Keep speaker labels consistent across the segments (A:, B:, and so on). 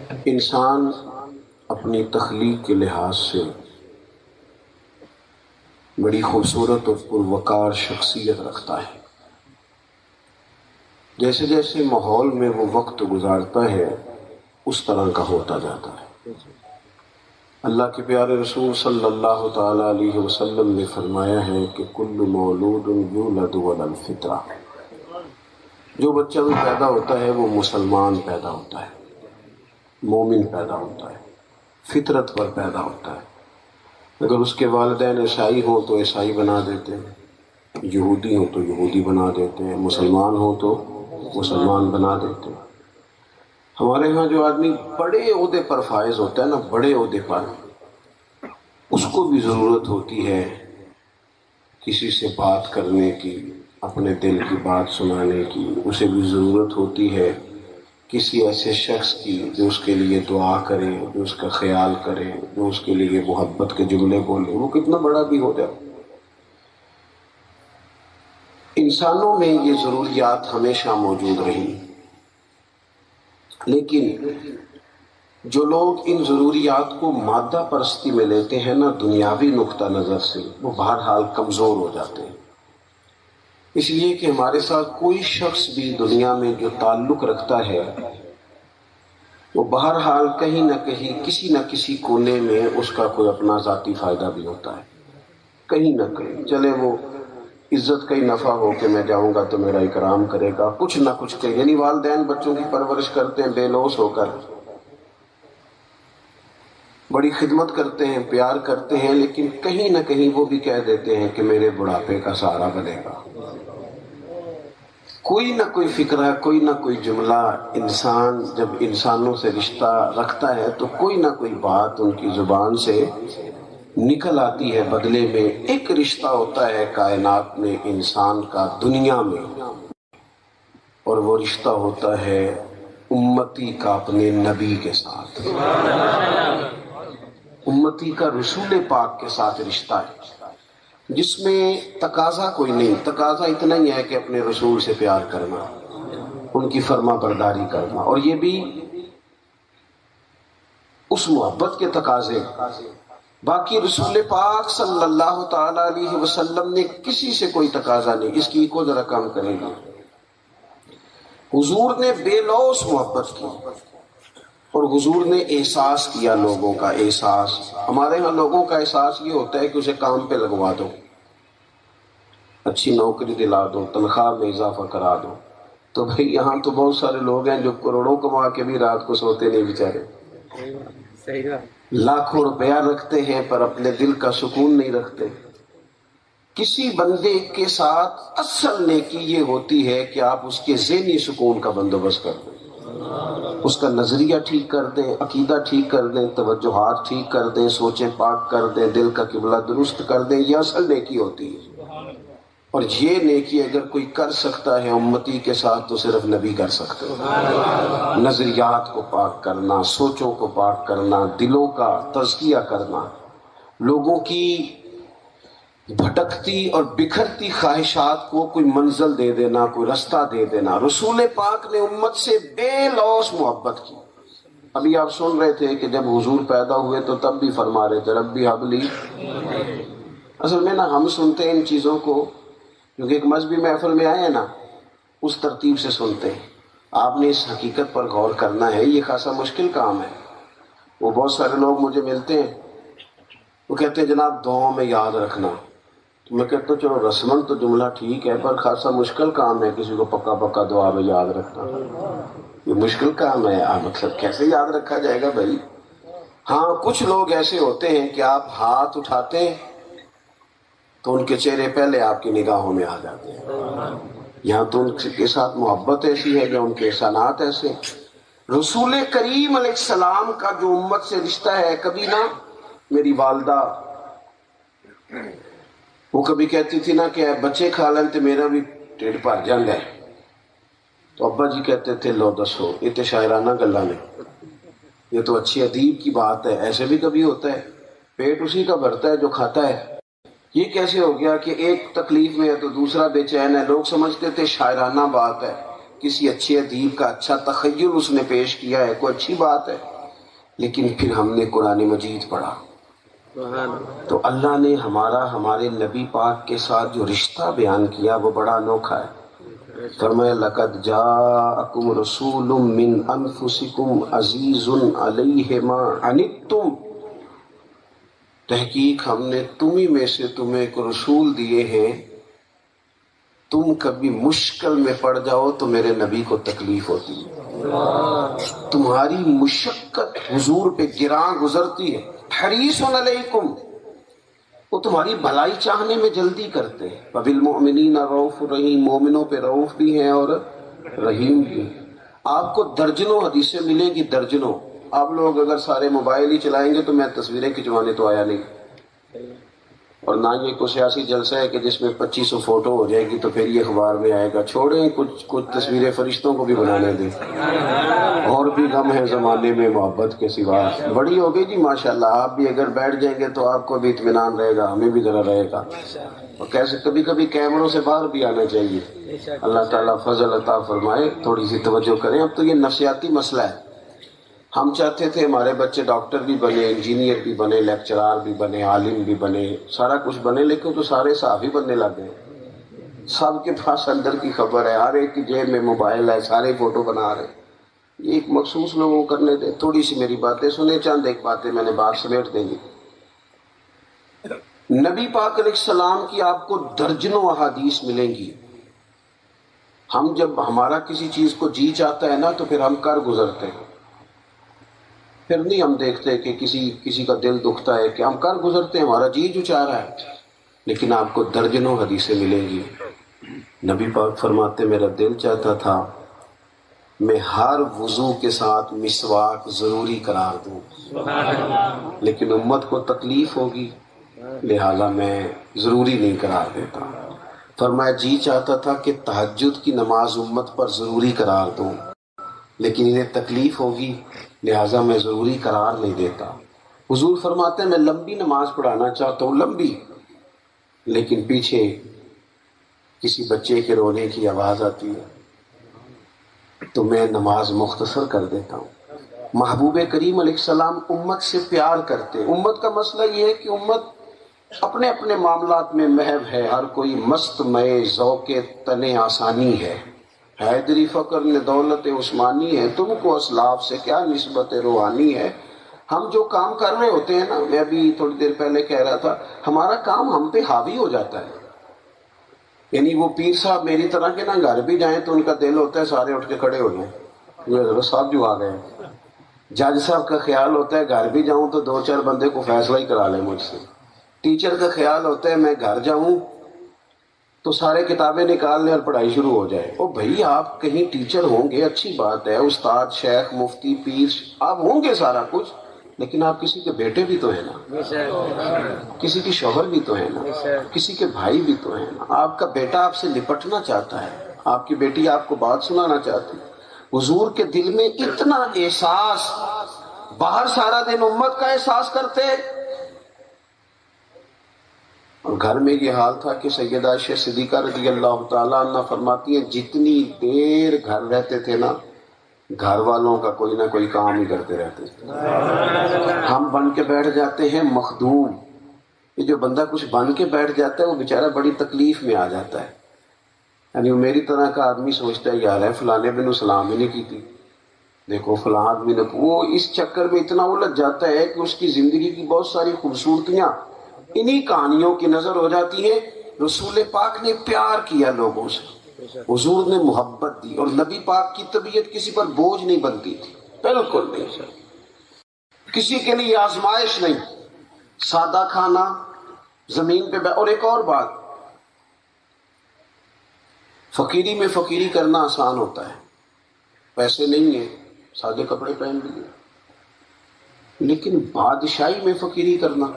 A: انسان اپنی تخلیق کے لحاظ سے بڑی خوبصورت اور پروقار شخصیت رکھتا ہے۔ جیسے جیسے ماحول میں وہ وقت گزارتا ہے اس طرح کا ہوتا جاتا ہے۔ اللہ کے پیارے رسول صلی اللہ تعالی علیہ وسلم نے فرمایا ہے کہ کل مولود یولد علی الفطرہ، جو بچہ بھی پیدا ہوتا ہے وہ مسلمان پیدا ہوتا ہے، مومن پیدا ہوتا ہے، فطرت پر پیدا ہوتا ہے۔ اگر اس کے والدین عیسائی ہوں تو عیسائی بنا دیتے ہیں، یہودی ہوں تو یہودی بنا دیتے ہیں، مسلمان ہوں تو مسلمان بنا دیتے ہیں۔ ہمارے ہاں جو آدمی بڑے عہدے پر فائز ہوتا ہے نا، بڑے عہدے پر، اس کو بھی ضرورت ہوتی ہے کسی سے بات کرنے کی، اپنے دل کی بات سنانے کی، اسے بھی ضرورت ہوتی ہے کسی ایسے شخص کی جو اس کے لیے دعا کرے، جو اس کا خیال کرے، جو اس کے لیے محبت کے جملے بولے، وہ کتنا بڑا بھی ہو جائے۔ انسانوں میں یہ ضروریات ہمیشہ موجود رہی، لیکن جو لوگ ان ضروریات کو مادہ پرستی میں لیتے ہیں نا، دنیاوی نقطہ نظر سے، وہ بہرحال کمزور ہو جاتے ہیں۔ اس لیے کہ ہمارے ساتھ کوئی شخص بھی دنیا میں جو تعلق رکھتا ہے وہ بہرحال کہیں نہ کہیں کسی نہ کسی کونے میں اس کا کوئی اپنا ذاتی فائدہ بھی ہوتا ہے، کہیں نہ کہیں، چلے وہ عزت کا ہی نفع ہو کہ میں جاؤں گا تو میرا اکرام کرے گا، کچھ نہ کچھ کہ، یعنی والدین بچوں کی پرورش کرتے ہیں بے لوث ہو کر، بڑی خدمت کرتے ہیں، پیار کرتے ہیں، لیکن کہیں نہ کہیں وہ بھی کہہ دیتے ہیں کہ میرے بڑھاپے کا سہارا بنے گا۔ کوئی نہ کوئی فکرہ، کوئی نہ کوئی جملہ، انسان جب انسانوں سے رشتہ رکھتا ہے تو کوئی نہ کوئی بات ان کی زبان سے نکل آتی ہے، بدلے میں ایک رشتہ ہوتا ہے کائنات میں انسان کا دنیا میں، اور وہ رشتہ ہوتا ہے امتی کا اپنے نبی کے ساتھ، امتی کا رسول پاک کے ساتھ رشتہ ہے، جس میں تقاضا کوئی نہیں، تقاضا اتنا ہی ہے کہ اپنے رسول سے پیار کرنا، ان کی فرما برداری کرنا، اور یہ بھی اس محبت کے تقاضے۔ باقی رسول پاک صلی اللہ تعالی علیہ وسلم نے کسی سے کوئی تقاضا نہیں، اس کی کو ذرا کم کریں گے۔ حضور نے بے لوث محبت کی، اور حضور نے احساس کیا لوگوں کا احساس۔ ہمارے ہاں لوگوں کا احساس یہ ہوتا ہے کہ اسے کام پہ لگوا دو، اچھی نوکری دلا دو، تنخواہ میں اضافہ کرا دو۔ تو بھئی یہاں تو بہت سارے لوگ ہیں جو کروڑوں کما کے بھی رات کو سوتے نہیں بیچارے، لاکھوں روپیہ رکھتے ہیں پر اپنے دل کا سکون نہیں رکھتے۔ کسی بندے کے ساتھ اصل نیکی یہ ہوتی ہے کہ آپ اس کے ذہنی سکون کا بندوبست کر دیں، اس کا نظریہ ٹھیک کر دیں، عقیدہ ٹھیک کر دیں، توجہات ٹھیک کر دیں، سوچیں پاک کر دیں، دل کا قبلہ درست کر دیں، یہ اصل نیکی ہوتی ہے۔ اور یہ نیکی اگر کوئی کر سکتا ہے امتی کے ساتھ تو صرف نبی کر سکتے ہیں۔ نظریات کو پاک کرنا، سوچوں کو پاک کرنا، دلوں کا تزکیہ کرنا، لوگوں کی بھٹکتی اور بکھرتی خواہشات کو کوئی منزل دے دینا، کوئی رستہ دے دینا۔ رسول پاک نے امت سے بے لوث محبت کی۔ ابھی آپ سن رہے تھے کہ جب حضور پیدا ہوئے تو تب بھی فرما رہے تھے ربی حب لی۔ اصل میں نا ہم سنتے ہیں ان چیزوں کو کیونکہ ایک مذہبی محفل میں آئے ہیں نا، اس ترتیب سے سنتے ہیں۔ آپ نے اس حقیقت پر غور کرنا ہے، یہ خاصا مشکل کام ہے۔ وہ بہت سارے لوگ مجھے ملتے ہیں، وہ کہتے ہیں جناب دعاؤں میں یاد رکھنا، تو میں کہتا ہوں چلو رسمن تو جملہ ٹھیک ہے پر خاصا مشکل کام ہے کسی کو پکا پکا دعا میں یاد رکھنا، یہ مشکل کام ہے، مطلب کیسے یاد رکھا جائے گا بھائی؟ ہاں کچھ لوگ ایسے ہوتے ہیں کہ آپ ہاتھ اٹھاتے ہیں تو ان کے چہرے پہلے آپ کی نگاہوں میں آ جاتے ہیں، یہاں تو ان کے ساتھ محبت ایسی ہے کہ ان کے احسانات ایسے۔ رسول کریم علیہ السلام کا جو امت سے رشتہ ہے، کبھی نہ میری والدہ وہ کبھی کہتی تھی نا کہ بچے کھا لیں تو میرا بھی ٹھیڈ بھر جاتا ہے، تو ابا جی کہتے تھے لو دسو یہ تو شاعرانہ گلاں نے، یہ تو اچھی ادیب کی بات ہے، ایسے بھی کبھی ہوتا ہے، پیٹ اسی کا بھرتا ہے جو کھاتا ہے۔ یہ کیسے ہو گیا کہ ایک تکلیف میں ہے تو دوسرا بے چین ہے؟ لوگ سمجھتے تھے شاعرانہ بات ہے، کسی اچھے ادیب کا اچھا تخیل اس نے پیش کیا ہے، کوئی اچھی بات ہے۔ لیکن پھر ہم نے قرآن مجید پڑھا تو اللہ نے ہمارے نبی پاک کے ساتھ جو رشتہ بیان کیا وہ بڑا انوکھا ہے۔ فرمایا لقد جاءکم رسول من انفسکم عزیز علیہ ما عنتم، تحقیق ہم نے تمہیں میں سے تمہیں ایک رسول دیے ہیں، تم کبھی مشکل میں پڑ جاؤ تو میرے نبی کو تکلیف ہوتی ہے، تمہاری مشقت حضور پہ گراں گزرتی ہے، حریص علیکم، وہ تمہاری بھلائی چاہنے میں جلدی کرتے ہیں، وبالمؤمنین رؤوف رحیم، مومنوں پہ رؤوف بھی ہیں اور رحیم بھی ہیں۔ آپ کو درجنوں حدیثیں ملیں گی، درجنوں۔ آپ لوگ اگر سارے موبائل ہی چلائیں گے تو میں تصویریں کھنچوانے تو آیا نہیں، اور نہ یہ کوئی سیاسی جلسہ ہے کہ جس میں 2500 فوٹو ہو جائے گی تو پھر یہ اخبار میں آئے گا۔ چھوڑیں، کچھ تصویریں فرشتوں کو بھی بنانے دیں، اور بھی غم ہے زمانے میں محبت کے سوا۔ بڑی ہو گئی جی ماشاءاللہ، آپ بھی اگر بیٹھ جائیں گے تو آپ کو بھی اطمینان رہے گا، ہمیں بھی ذرا رہے گا، اور کیسے کبھی کبھی کیمروں سے باہر بھی آنا چاہیے۔ اللہ تعالیٰ فضل عطا فرمائے، تھوڑی سی توجہ کریں۔ اب تو یہ نفسیاتی مسئلہ ہے، ہم چاہتے تھے ہمارے بچے ڈاکٹر بھی بنے، انجینئر بھی بنے، لیکچرار بھی بنے، عالم بھی بنے، سارا کچھ بنے، لیکن تو سارے صحافی بننے لگ گئے۔ سب کے پاس اندر کی خبر ہے، ہر ایک کی جیب میں موبائل ہے، سارے فوٹو بنا رہے۔ یہ ایک مخصوص لوگوں کو کرنے دیں۔ تھوڑی سی میری باتیں سنیں، چند ایک باتیں میں نے بات سمیٹ دیں گی۔ نبی پاک علیہ السلام کی آپ کو درجنوں احادیث ملیں گی۔ ہم جب ہمارا کسی چیز کو جی چاہتا ہے نا تو پھر ہم کر گزرتے ہیں، پھر نہیں ہم دیکھتے کہ کسی کا دل دکھتا ہے، کہ ہم کر گزرتے ہیں، ہمارا جی جو چاہ رہا ہے۔ لیکن آپ کو درجنوں حدیثیں ملیں گی۔ نبی پاک فرماتے میرا دل چاہتا تھا میں ہر وضو کے ساتھ مسواک ضروری قرار دوں، لیکن امت کو تکلیف ہوگی لہذا میں ضروری نہیں قرار دیتا۔ فرمایا جی چاہتا تھا کہ تہجد کی نماز امت پر ضروری قرار دوں، لیکن انہیں تکلیف ہوگی لہٰذا میں ضروری قرار نہیں دیتا۔ حضور فرماتے ہیں میں لمبی نماز پڑھانا چاہتا ہوں، لمبی، لیکن پیچھے کسی بچے کے رونے کی آواز آتی ہے تو میں نماز مختصر کر دیتا ہوں۔ محبوب کریم علیہ السلام امت سے پیار کرتے۔ امت کا مسئلہ یہ ہے کہ امت اپنے اپنے معاملات میں محو ہے، ہر کوئی مست مئے ذوق تن آسانی ہے۔ حیدری فقر نے دولت عثمانی ہے، تم کو اسلاف سے کیا نسبت روحانی ہے۔ ہم جو کام کر رہے ہوتے ہیں نا، میں ابھی تھوڑی دیر پہلے کہہ رہا تھا، ہمارا کام ہم پہ حاوی ہو جاتا ہے۔ یعنی وہ پیر صاحب میری طرح کے نا گھر بھی جائیں تو ان کا دل ہوتا ہے سارے اٹھ کے کھڑے ہو جائیں، یہ حضرت صاحب جو آ گئے۔ جج صاحب کا خیال ہوتا ہے گھر بھی جاؤں تو 2-4 بندے کو فیصلہ ہی کرا لیں مجھ سے۔ ٹیچر کا خیال ہوتا ہے میں گھر جاؤں تو سارے کتابیں نکال لیں اور پڑھائی شروع ہو جائے۔ او بھائی آپ کہیں ٹیچر ہوں گے، اچھی بات ہے، استاد، شیخ، مفتی، پیر آپ ہوں گے سارا کچھ، لیکن آپ کسی کے بیٹے بھی تو ہیں نا، کسی کی شوہر بھی تو ہیں نا، کسی کے بھائی بھی تو ہیں نا۔ آپ کا بیٹا آپ سے نپٹنا چاہتا ہے، آپ کی بیٹی آپ کو بات سنانا چاہتی ہے۔ حضور کے دل میں اتنا احساس، باہر سارا دن امت کا احساس کرتے، اور گھر میں یہ حال تھا کہ سیدہ عائشہ صدیقہ رضی اللہ تعالیٰ عنہ فرماتی ہیں جتنی دیر گھر رہتے تھے نا، گھر والوں کا کوئی نہ کوئی کام ہی کرتے رہتے تھے۔ ہم بن کے بیٹھ جاتے ہیں مخدوم۔ یہ جو بندہ کچھ بن کے بیٹھ جاتا ہے وہ بیچارہ بڑی تکلیف میں آ جاتا ہے۔ یعنی وہ میری طرح کا آدمی سوچتا ہے یار ہے فلانے بن سلام ہی نہیں کی تھی، دیکھو فلاں آدمی نے، وہ اس چکر میں اتنا الجھ جاتا ہے کہ اس کی زندگی کی بہت ساری خوبصورتیاں انہی کہانیوں کی نظر ہو جاتی ہیں۔ رسول پاک نے پیار کیا لوگوں سے، حضور نے محبت دی، اور نبی پاک کی طبیعت کسی پر بوجھ نہیں بنتی تھی، بالکل نہیں، کسی کے لیے آزمائش نہیں، سادہ کھانا، زمین پہ اور ایک اور بات، فقیری میں فقیری کرنا آسان ہوتا ہے، پیسے نہیں ہیں سادے کپڑے پہن لیے، لیکن بادشاہی میں فقیری کرنا،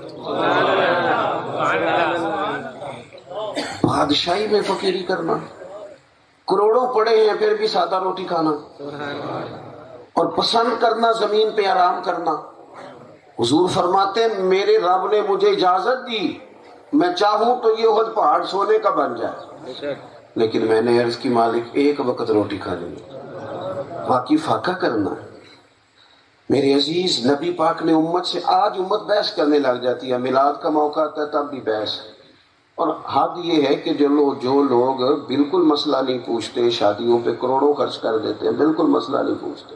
A: بادشاہی میں فقیری کرنا، کروڑوں پڑے ہیں پھر بھی سادہ روٹی کھانا، اور پسند کرنا زمین پہ آرام کرنا۔ حضور فرماتے ہیں میرے رب نے مجھے اجازت دی، میں چاہوں تو یہ احد پہاڑ سونے کا بن جائے، لیکن میں نے عرض کی مالک ایک وقت روٹی کھا لیں، باقی فاقہ کرنا ہے۔ میرے عزیز نبی پاک نے امت سے، آج امت بحث کرنے لگ جاتی ہے، میلاد کا موقع آتا ہے تب بھی بحث، اور حد یہ ہے کہ جو لوگ بالکل مسئلہ نہیں پوچھتے، شادیوں پہ کروڑوں خرچ کر دیتے ہیں، بالکل مسئلہ نہیں پوچھتے،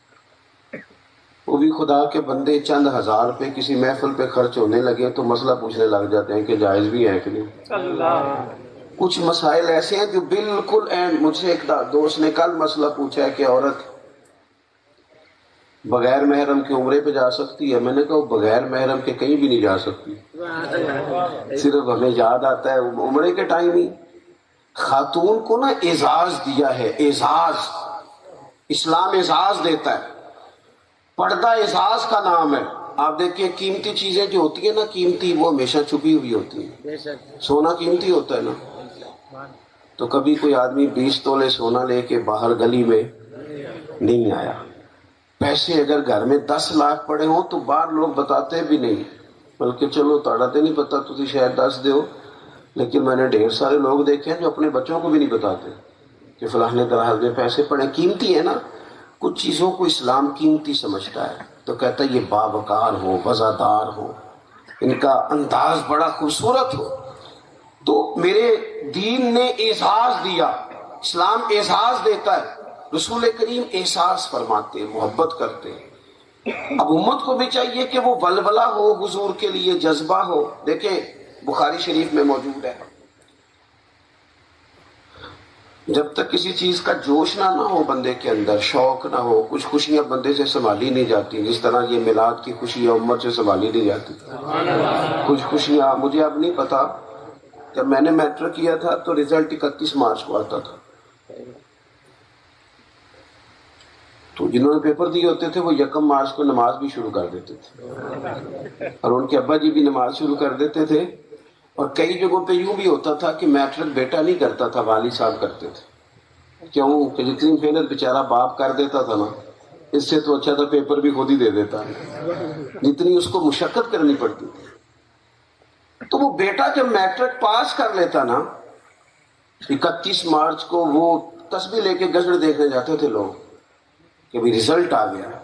A: وہ بھی خدا کے بندے چند ہزار پہ کسی محفل پہ خرچ ہونے لگے تو مسئلہ پوچھنے لگ جاتے ہیں کہ جائز بھی ہے کہ نہیں۔ کچھ مسائل ایسے ہیں جو بالکل اینڈ، مجھ سے ایک دوست نے کل مسئلہ پوچھا ہے کہ عورت بغیر محرم کے عمرے پہ جا سکتی ہے؟ میں نے کہا وہ بغیر محرم کے کہیں بھی نہیں جا سکتی، صرف ہمیں یاد آتا ہے عمرے کے ٹائم ہی۔ خاتون کو نا اعزاز دیا ہے، اعزاز، اسلام اعزاز دیتا ہے، پردہ اعزاز کا نام ہے۔ آپ دیکھیں قیمتی چیزیں جو ہوتی ہیں نا، قیمتی، وہ ہمیشہ چھپی ہوئی ہوتی ہیں۔ سونا قیمتی ہوتا ہے نا، تو کبھی کوئی آدمی 20 تولے سونا لے کے باہر گلی میں نہیں آیا۔ پیسے اگر گھر میں 10 لاکھ پڑے ہوں تو باہر لوگ بتاتے بھی نہیں، بلکہ چلو تاڑا تے نہیں پتا تو شاید 10 دے ہو، لیکن میں نے ڈھیر سارے لوگ دیکھے ہیں جو اپنے بچوں کو بھی نہیں بتاتے کہ فلاں طرح میں پیسے پڑے۔ قیمتی ہے نا، کچھ چیزوں کو اسلام قیمتی سمجھتا ہے تو کہتا ہے یہ باوقار ہو، وزادار ہو، ان کا انداز بڑا خوبصورت ہو۔ تو میرے دین نے اعزاز دیا، اسلام اعزاز دیتا ہے، رسول کریم احساس فرماتے ہیں، محبت کرتے ہیں۔ اب امت کو بھی چاہیے کہ وہ ولولہ ہو، حضور کے لیے جذبہ ہو۔ دیکھیں بخاری شریف میں موجود ہے، جب تک کسی چیز کا جوش نہ ہو بندے کے اندر، شوق نہ ہو، کچھ خوشیاں بندے سے سنبھالی نہیں جاتی، جس طرح یہ میلاد کی خوشی امت سے سنبھالی نہیں جاتی۔ کچھ خوشیاں مجھے اب نہیں پتا، جب میں نے میٹرک کیا تھا تو رزلٹ 31 مارچ کو آتا تھا، تو جنہوں نے پیپر دیے ہوتے تھے وہ 1 مارچ کو نماز بھی شروع کر دیتے تھے، اور ان کے ابا جی بھی نماز شروع کر دیتے تھے۔ اور کئی جگہوں پہ یوں بھی ہوتا تھا کہ میٹرک بیٹا نہیں کرتا تھا، والد صاحب کرتے تھے۔ کیوں کہ جتنی محنت بیچارہ باپ کر دیتا تھا نا، اس سے تو اچھا تھا پیپر بھی خود ہی دے دیتا، جتنی اس کو مشقت کرنی پڑتی تھی۔ تو وہ بیٹا جب میٹرک پاس کر لیتا نا، 31 مارچ کو وہ تسبیح لے کے گجر دیکھنے جاتے تھے لوگ کہ بھی رزلٹ آ گیا۔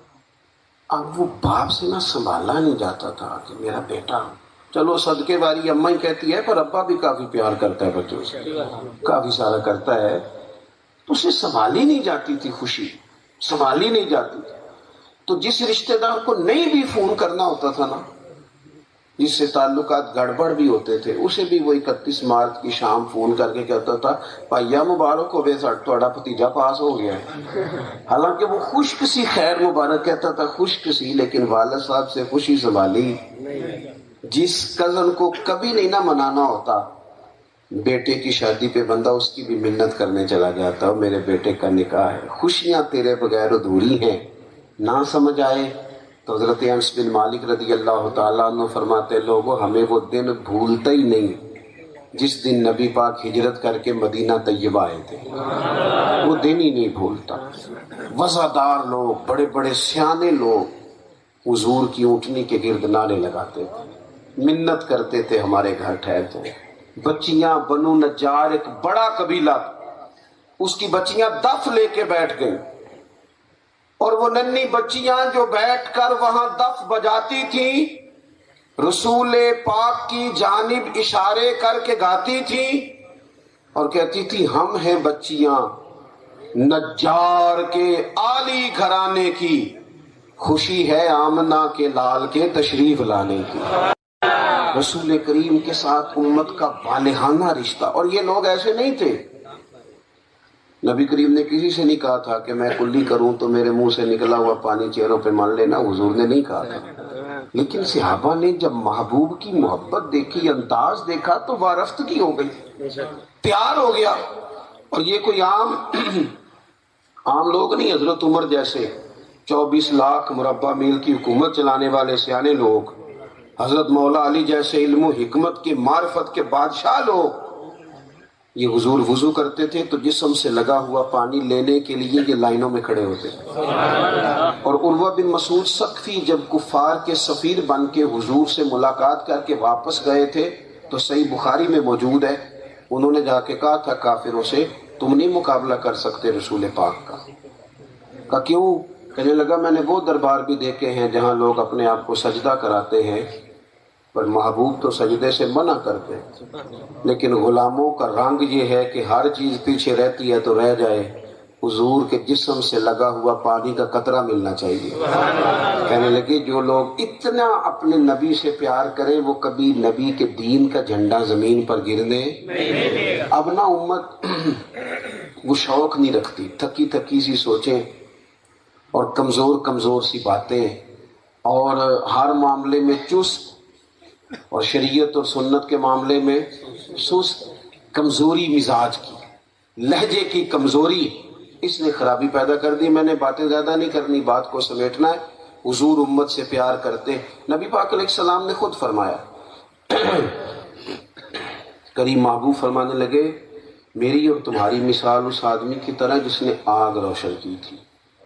A: اب وہ باپ سے نہ سنبھالا نہیں جاتا تھا کہ میرا بیٹا، چلو صدقے واری اماں ہی کہتی ہے پر ابا بھی کافی پیار کرتا ہے بچوں سے، کافی سارا کرتا ہے، تو اسے سنبھالی نہیں جاتی تھی، خوشی سنبھالی نہیں جاتی تھی۔ تو جس رشتہ دار کو نہیں بھی فون کرنا ہوتا تھا نا، جس سے تعلقات گڑبڑ بھی ہوتے تھے، اسے بھی وہ 31 مارچ کی شام فون کر کے کہتا تھا بھائیا مبارک ہو بے سٹ تھوڑا بھتیجا پاس ہو گیا ہے۔ حالانکہ وہ خوش کسی خیر مبارک کہتا تھا، خوش کسی، لیکن والد صاحب سے خوشی سنبھالی۔ جس کزن کو کبھی نہیں نہ منانا ہوتا، بیٹے کی شادی پہ بندہ اس کی بھی منت کرنے چلا جاتا، میرے بیٹے کا نکاح ہے، خوشیاں تیرے بغیر ادھوری ہیں، نہ سمجھ آئے تو حضرت انس بن مالک رضی اللہ تعالیٰ عنہ فرماتے، لوگوں ہمیں وہ دن بھولتا ہی نہیں جس دن نبی پاک ہجرت کر کے مدینہ طیبہ آئے تھے، وہ دن ہی نہیں بھولتا۔ وزادار لوگ، بڑے بڑے سیانے لوگ حضور کی اونٹنی کے گرد نعرے لگاتے تھے، منت کرتے تھے ہمارے گھر ٹھہرتے۔ بچیاں بنو نجار ایک بڑا قبیلہ، اس کی بچیاں دف لے کے بیٹھ گئیں، اور وہ ننھی بچیاں جو بیٹھ کر وہاں دف بجاتی تھیں، رسول پاک کی جانب اشارے کر کے گاتی تھیں اور کہتی تھی ہم ہیں بچیاں نجار کے عالی گھرانے کی، خوشی ہے آمنہ کے لال کے تشریف لانے کی۔ رسول کریم کے ساتھ امت کا والہانہ رشتہ، اور یہ لوگ ایسے نہیں تھے۔ نبی کریم نے کسی سے نہیں کہا تھا کہ میں کلی کروں تو میرے منہ سے نکلا ہوا پانی چہروں پہ مان لینا، حضور نے نہیں کہا تھا، لیکن صحابہ نے جب محبوب کی محبت دیکھی، انداز دیکھا تو وارفتگی ہو گئی، پیار ہو گیا۔ اور یہ کوئی عام لوگ نہیں، حضرت عمر جیسے 24 لاکھ مربع میل کی حکومت چلانے والے سیانے لوگ، حضرت مولا علی جیسے علم و حکمت کے معرفت کے بادشاہ لوگ، یہ حضور وضو کرتے تھے تو جسم سے لگا ہوا پانی لینے کے لیے یہ لائنوں میں کھڑے ہوتے تھے۔ اور عروہ بن مسعود ثقفی جب کفار کے سفیر بن کے حضور سے ملاقات کر کے واپس گئے تھے تو صحیح بخاری میں موجود ہے، انہوں نے جا کے کہا تھا کافروں سے تم نہیں مقابلہ کر سکتے رسول پاک کا۔ کہا کیوں؟ کہنے لگا میں نے وہ دربار بھی دیکھے ہیں جہاں لوگ اپنے آپ کو سجدہ کراتے ہیں پر محبوب تو سجدے سے منع کرتے، لیکن غلاموں کا رنگ یہ ہے کہ ہر چیز پیچھے رہتی ہے تو رہ جائے، حضور کے جسم سے لگا ہوا پانی کا قطرہ ملنا چاہیے۔ کہنے لگے جو لوگ اتنا اپنے نبی سے پیار کریں وہ کبھی نبی کے دین کا جھنڈا زمین پر گرنے اب نہ امت وہ شوق نہیں رکھتی، تھکی تھکی سی سوچیں اور کمزور کمزور سی باتیں اور ہر معاملے میں چست اور شریعت اور سنت کے معاملے میں سست، کمزوری مزاج کی، لہجے کی کمزوری، اس نے خرابی پیدا کر دی۔ میں نے باتیں زیادہ نہیں کرنی، بات کو سمیٹنا ہے۔ حضور امت سے پیار کرتے، نبی پاک علیہ السلام نے خود فرمایا، کریم محبوب فرمانے لگے میری اور تمہاری مثال اس آدمی کی طرح جس نے آگ روشن کی تھی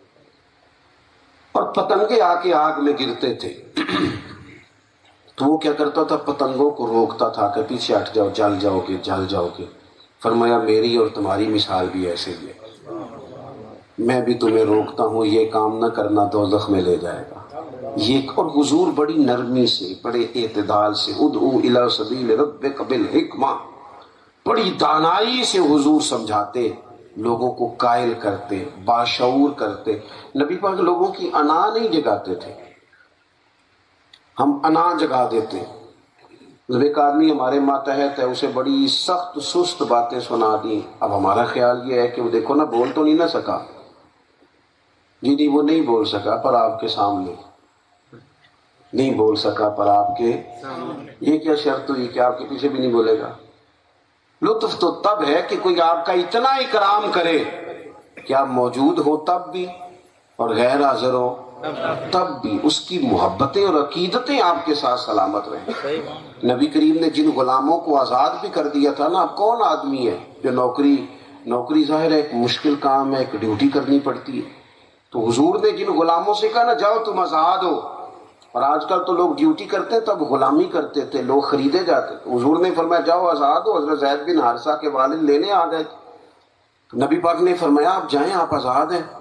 A: اور پتنگے آ کے آگ میں گرتے تھے تو وہ کیا کرتا تھا، پتنگوں کو روکتا تھا کہ پیچھے ہٹ جاؤ، جل جاؤ گے جل جاؤ گے۔ فرمایا میری اور تمہاری مثال بھی ایسے ہی ہے، میں بھی تمہیں روکتا ہوں، یہ کام نہ کرنا دوزخ میں لے جائے گا۔ یہ اور حضور بڑی نرمی سے، بڑے اعتدال سے، ادعو الی سبیل ربک بالحکمہ، بڑی دانائی سے حضور سمجھاتے، لوگوں کو قائل کرتے، باشعور کرتے۔ نبی پاک لوگوں کی انا نہیں جگاتے تھے، ہم انا جگا دیتے۔ جب ایک آدمی ہمارے ماتحت ہے، اسے بڑی سخت سست باتیں سنا دی، اب ہمارا خیال یہ ہے کہ وہ دیکھو نا بول تو نہیں نہ سکا، جی نہیں وہ نہیں بول سکا پر آپ کے سامنے نہیں بول سکا پر آپ کے یہ کیا شرط ہوئی کہ آپ کے پیچھے بھی نہیں بولے گا؟ لطف تو تب ہے کہ کوئی آپ کا اتنا اکرام کرے کہ آپ موجود ہو تب بھی اور غیر حاضر ہو تب بھی، اس کی محبتیں اور عقیدتیں آپ کے ساتھ سلامت رہیں۔ نبی کریم نے جن غلاموں کو آزاد بھی کر دیا تھا نا، اب کون آدمی ہے جو نوکری ظاہر ہے ایک مشکل کام ہے، ایک ڈیوٹی کرنی پڑتی ہے، تو حضور نے جن غلاموں سے کہا نا جاؤ تم آزاد ہو، اور آج کل تو لوگ ڈیوٹی کرتے تب غلامی کرتے تھے، لوگ خریدے جاتے تھے، حضور نے فرمایا جاؤ آزاد ہو۔ حضرت زید بن حارثہ کے والد لینے آ گئے، نبی پاک نے فرمایا آپ جائیں، آپ آزاد ہیں۔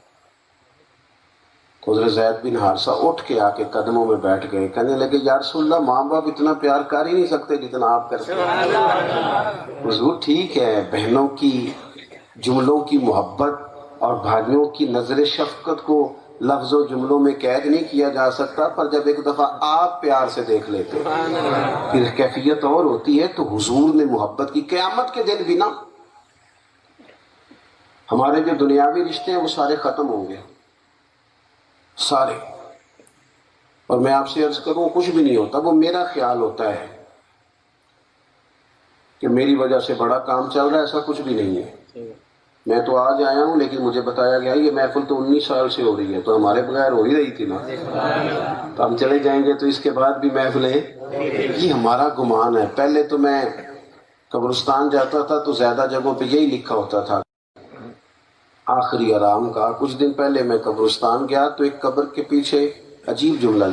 A: حضرت زید بن حارثہ اٹھ کے آ کے قدموں میں بیٹھ گئے، کہنے لگے یا رسول اللہ ماں باپ اتنا پیار کر ہی نہیں سکتے جتنا آپ کرتے ہیں۔ حضور ٹھیک ہے، بہنوں کی جملوں کی محبت اور بھائیوں کی نظر شفقت کو لفظ و جملوں میں قید نہیں کیا جا سکتا، پر جب ایک دفعہ آپ پیار سے دیکھ لیتے پھر کیفیت اور ہوتی ہے۔ تو حضور نے محبت کی، قیامت کے دن بھی نا ہمارے جو دنیاوی رشتے ہیں وہ سارے ختم ہوں گے، سارے، اور میں آپ سے عرض کروں کچھ بھی نہیں ہوتا، وہ میرا خیال ہوتا ہے کہ میری وجہ سے بڑا کام چل رہا ہے، ایسا کچھ بھی نہیں ہے۔ میں تو آج آیا ہوں لیکن مجھے بتایا گیا یہ محفل تو 19 سال سے ہو رہی ہے، تو ہمارے بغیر ہو ہی رہی تھی نا، تو ہم چلے جائیں گے تو اس کے بعد بھی محفلیں، یہ ہمارا گمان ہے۔ پہلے تو میں قبرستان جاتا تھا تو زیادہ جگہوں پہ یہی لکھا ہوتا تھا آخری آرام کا۔ کچھ دن پہلے میں قبرستان گیا تو ایک قبر کے پیچھے عجیب جملہ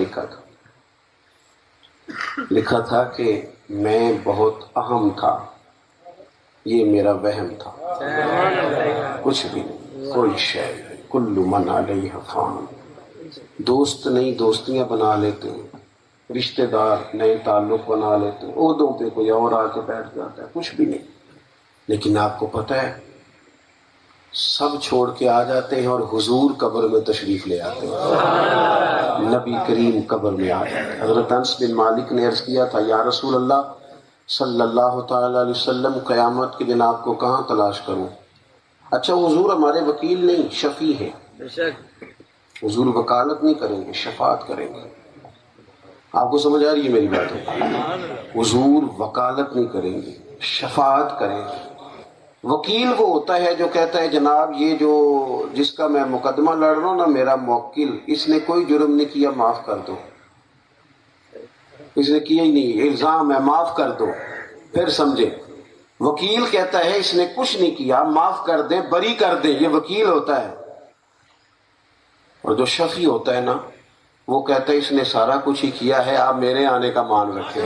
A: لکھا تھا کہ میں بہت اہم تھا، یہ میرا وہم تھا، کچھ بھی نہیں، کوئی شے نہیں، کل من علیہ فان۔ دوست نہیں دوستیاں بنا لیتے ہیں، رشتہ دار نئے تعلق بنا لیتے ہیں، عہدوں پہ کوئی اور آ کے بیٹھ جاتا ہے، کچھ بھی نہیں۔ لیکن آپ کو پتہ ہے سب چھوڑ کے آ جاتے ہیں اور حضور قبر میں تشریف لے آتے ہیں، نبی کریم قبر میں آ جاتے ہیں۔ حضرت انس بن مالک نے عرض کیا تھا یا رسول اللہ صلی اللہ تعالی علیہ وسلم قیامت کے دن آپ کو کہاں تلاش کروں؟ اچھا حضور ہمارے وکیل نہیں، شفیع ہیں، حضور وکالت نہیں کریں گے، شفاعت کریں گے۔ آپ کو سمجھ آ رہی ہے میری بات ہے؟ حضور وکالت نہیں کریں گے، شفاعت کریں گے۔ وکیل وہ ہوتا ہے جو کہتا ہے جناب یہ جو جس کا میں مقدمہ لڑ رہا ہوں نا، میرا موکل، اس نے کوئی جرم نہیں کیا، معاف کر دو، اس نے کیا ہی نہیں، الزام ہے، معاف کر دو، پھر سمجھے۔ وکیل کہتا ہے اس نے کچھ نہیں کیا، معاف کر دیں، بری کر دیں، یہ وکیل ہوتا ہے۔ اور جو شفیع ہوتا ہے نا وہ کہتا ہے اس نے سارا کچھ ہی کیا ہے، آپ میرے آنے کا مان رکھیں،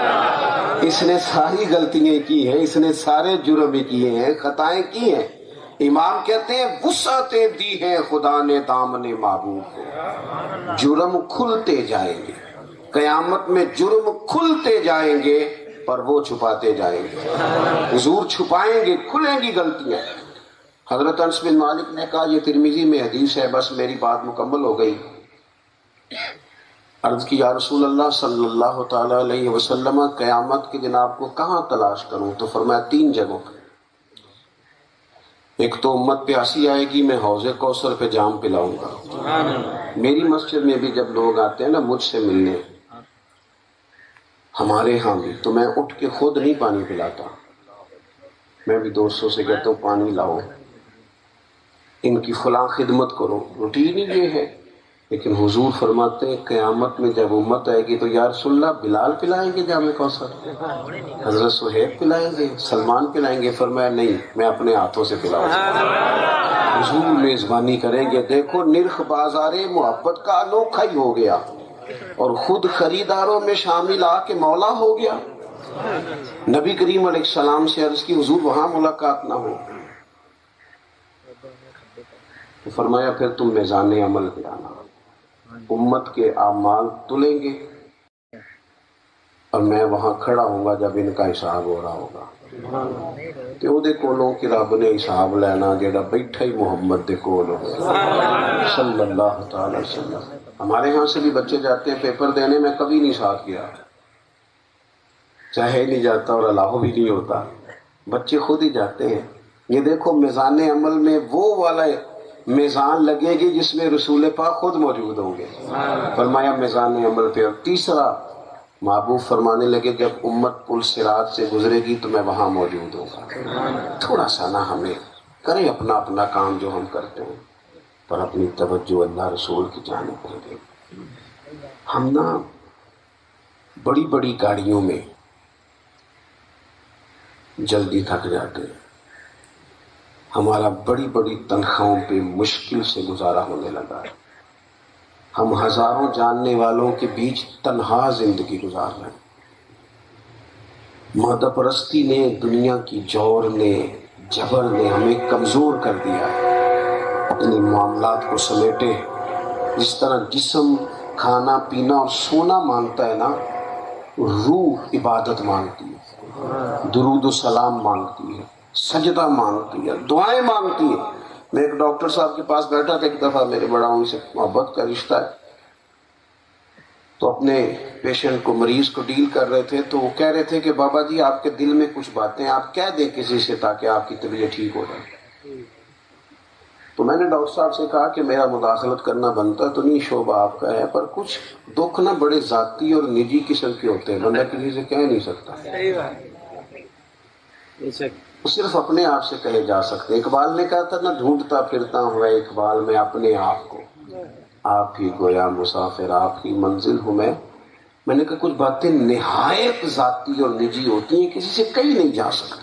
A: اس نے ساری غلطیاں کی ہیں، اس نے سارے جرم کیے ہیں، خطائیں کی ہیں، امام کہتے ہیں وسعتیں دی ہیں خدا نے دامن محبوب کو، جرم کھلتے جائیں گے قیامت میں، جرم کھلتے جائیں گے پر وہ چھپاتے جائیں گے۔ حضور چھپائیں گے، کھلیں گی غلطیاں۔ حضرت انس بن مالک نے کہا یہ ترمذی میں حدیث ہے، بس میری بات مکمل ہو گئی۔ عرض کی یا رسول اللہ صلی اللہ تعالی علیہ وسلم قیامت کے دن آپ کو کہاں تلاش کروں؟ تو فرمایا 3 جگہوں پہ۔ ایک تو امت پیاسی آئے گی، میں حوض کوثر پہ جام پلاؤں گا۔ میری مسجد میں بھی جب لوگ آتے ہیں نا مجھ سے ملنے، ہمارے ہاں بھی، تو میں اٹھ کے خود نہیں پانی پلاتا، میں بھی دوستوں سے کہتا ہوں پانی لاؤ، ان کی فلاں خدمت کرو، روٹین ہی یہ ہے۔ لیکن حضور فرماتے ہیں قیامت میں جب امت آئے گی تو یا رسول اللہ بلال پلائیں گے جام کوثر، حضرت صہیب پلائیں گے، سلمان پلائیں گے؟ فرمایا نہیں، میں اپنے ہاتھوں سے پلاؤں گا۔ حضور میزبانی کریں گے۔ دیکھو نرخ بازار محبت کا انوکھا ہی ہو گیا، اور خود خریداروں میں شامل آ کے مولا ہو گیا۔ نبی کریم علیہ السلام سے عرض کی حضور وہاں ملاقات نہ ہو، تو فرمایا پھر تم میزان عمل پہ آنا، امت کے اعمال تلیں گے اور میں وہاں کھڑا ہوں گا جب ان کا حساب ہو رہا ہوگا۔ تو وہ دے کولوں کی رب نے حساب لینا جیڑا بیٹھا ہی محمد دے کول ہوگا صلی اللہ تعالی وسلم۔ ہمارے ہاں سے بھی بچے جاتے ہیں پیپر دینے، میں کبھی نہیں ساتھ گیا، چاہے نہیں جاتا اور اللہ بھی نہیں ہوتا، بچے خود ہی جاتے ہیں۔ یہ دیکھو میزان عمل میں وہ والا میزان لگے گی جس میں رسول پاک خود موجود ہوں گے، فرمایا میزان عمل پہ۔ اور تیسرا محبوب فرمانے لگے جب امت پل صراط سے گزرے گی تو میں وہاں موجود ہوں گا۔ تھوڑا سا نہ ہمیں کریں اپنا اپنا کام جو ہم کرتے ہیں، پر اپنی توجہ اللہ رسول کی جانب کر دیں۔ ہم نا بڑی بڑی گاڑیوں میں جلدی تھک جاتے ہیں، ہمارا بڑی بڑی تنخواہوں پہ مشکل سے گزارا ہونے لگا ہے، ہم ہزاروں جاننے والوں کے بیچ تنہا زندگی گزار رہے ہیں۔ مادہ پرستی نے، دنیا کی جور نے، جبر نے ہمیں کمزور کر دیا ہے۔ اپنے معاملات کو سمیٹے، جس طرح جسم کھانا پینا اور سونا مانگتا ہے نا، روح عبادت مانگتی ہے، درود و سلام مانگتی ہے، سجدہ مانگتی ہے، دعائیں مانگتی ہے۔ میں ایک ڈاکٹر صاحب کے پاس بیٹھا تھا ایک دفعہ، میرے بڑا ان سے محبت کا رشتہ ہے، تو اپنے پیشنٹ کو، مریض کو ڈیل کر رہے تھے، تو وہ کہہ رہے تھے کہ بابا جی آپ کے دل میں کچھ باتیں آپ کہہ دیں کسی سے تاکہ آپ کی طبیعت ٹھیک ہو جائے۔ تو میں نے ڈاکٹر صاحب سے کہا کہ میرا مداخلت کرنا بنتا تو نہیں، شعبہ آپ کا ہے، پر کچھ دکھ نا بڑے ذاتی اور نجی قسم کے ہوتے ہیں، بندہ کسی سے کہہ نہیں سکتا، وہ صرف اپنے آپ سے کہے جا سکتے۔ اقبال نے کہا تھا نا، ڈھونڈتا پھرتا ہوا اقبال میں اپنے آپ کو، آپ ہی گویا مسافر، آپ کی منزل ہوں میں نے کہا کچھ باتیں نہایت ذاتی اور نجی ہوتی ہیں، کسی سے کہی نہیں جا سکتی۔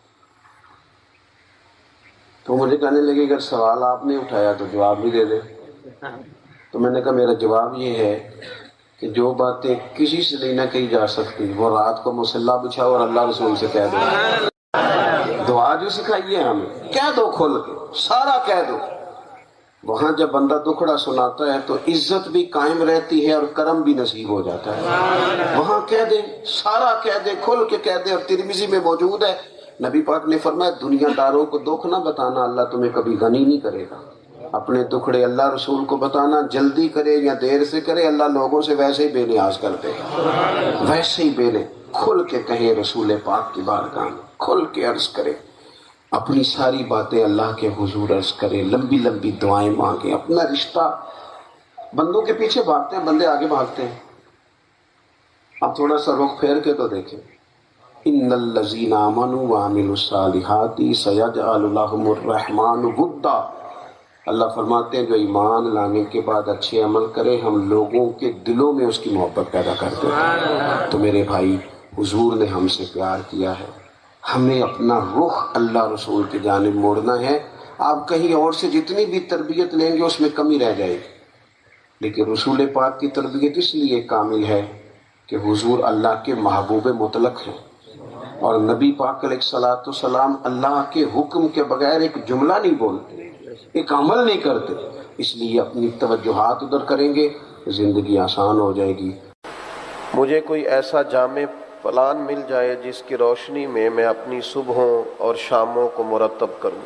A: تو مجھے کہنے لگے اگر سوال آپ نے اٹھایا تو جواب بھی دے دے۔ تو میں نے کہا میرا جواب یہ ہے کہ جو باتیں کسی سے نہیں نہ کہی جا سکتی وہ رات کو مصلی بچھاؤ اور اللہ رسول سے کہہ دو۔ دعا جو سکھائی ہے ہمیں، کہہ دو کھل کے، سارا کہہ دو۔ وہاں جب بندہ دکھڑا سناتا ہے تو عزت بھی قائم رہتی ہے اور کرم بھی نصیب ہو جاتا ہے۔ وہاں کہہ دے، سارا کہہ دے، کھل کے کہہ دے۔ اور ترمذی میں موجود ہے، نبی پاک نے فرمایا دنیا داروں کو دکھ نہ بتانا، اللہ تمہیں کبھی غنی نہیں کرے گا۔ اپنے دکھڑے اللہ رسول کو بتانا، جلدی کرے یا دیر سے کرے، اللہ لوگوں سے ویسے ہی بے نیاز کر دے گا، ویسے ہی بے نیاز۔ کھل کے کہیں رسول پاک کی بارگاہ میں، کھل کے عرض کرے، اپنی ساری باتیں اللہ کے حضور عرض کرے، لمبی لمبی دعائیں مانگے۔ اپنا رشتہ، بندوں کے پیچھے بھاگتے ہیں، بندے آگے بھاگتے ہیں۔ اب تھوڑا سا رخ پھیر کے تو دیکھیں، ان الذین آمنوا وعملوا الصالحات سیجعل لهم الرحمن ودا۔ اللہ فرماتے ہیں جو ایمان لانے کے بعد اچھے عمل کرے، ہم لوگوں کے دلوں میں اس کی محبت پیدا کرتے ہیں۔ تو میرے بھائی، حضور نے ہم سے پیار کیا ہے، ہمیں اپنا رخ اللہ رسول کی جانب موڑنا ہے۔ آپ کہیں اور سے جتنی بھی تربیت لیں گے اس میں کمی رہ جائے گی، لیکن رسول پاک کی تربیت اس لیے کامل ہے کہ حضور اللہ کے محبوب مطلق ہیں۔ اور نبی پاک علیہ الصلوۃ والسلام اللہ کے حکم کے بغیر ایک جملہ نہیں بولتے، ایک عمل نہیں کرتے، اس لیے اپنی توجہات ادھر کریں گے، زندگی آسان ہو جائے گی۔
B: مجھے کوئی ایسا جامع پلان مل جائے جس کی روشنی میں میں اپنی صبحوں اور شاموں کو مرتب کروں۔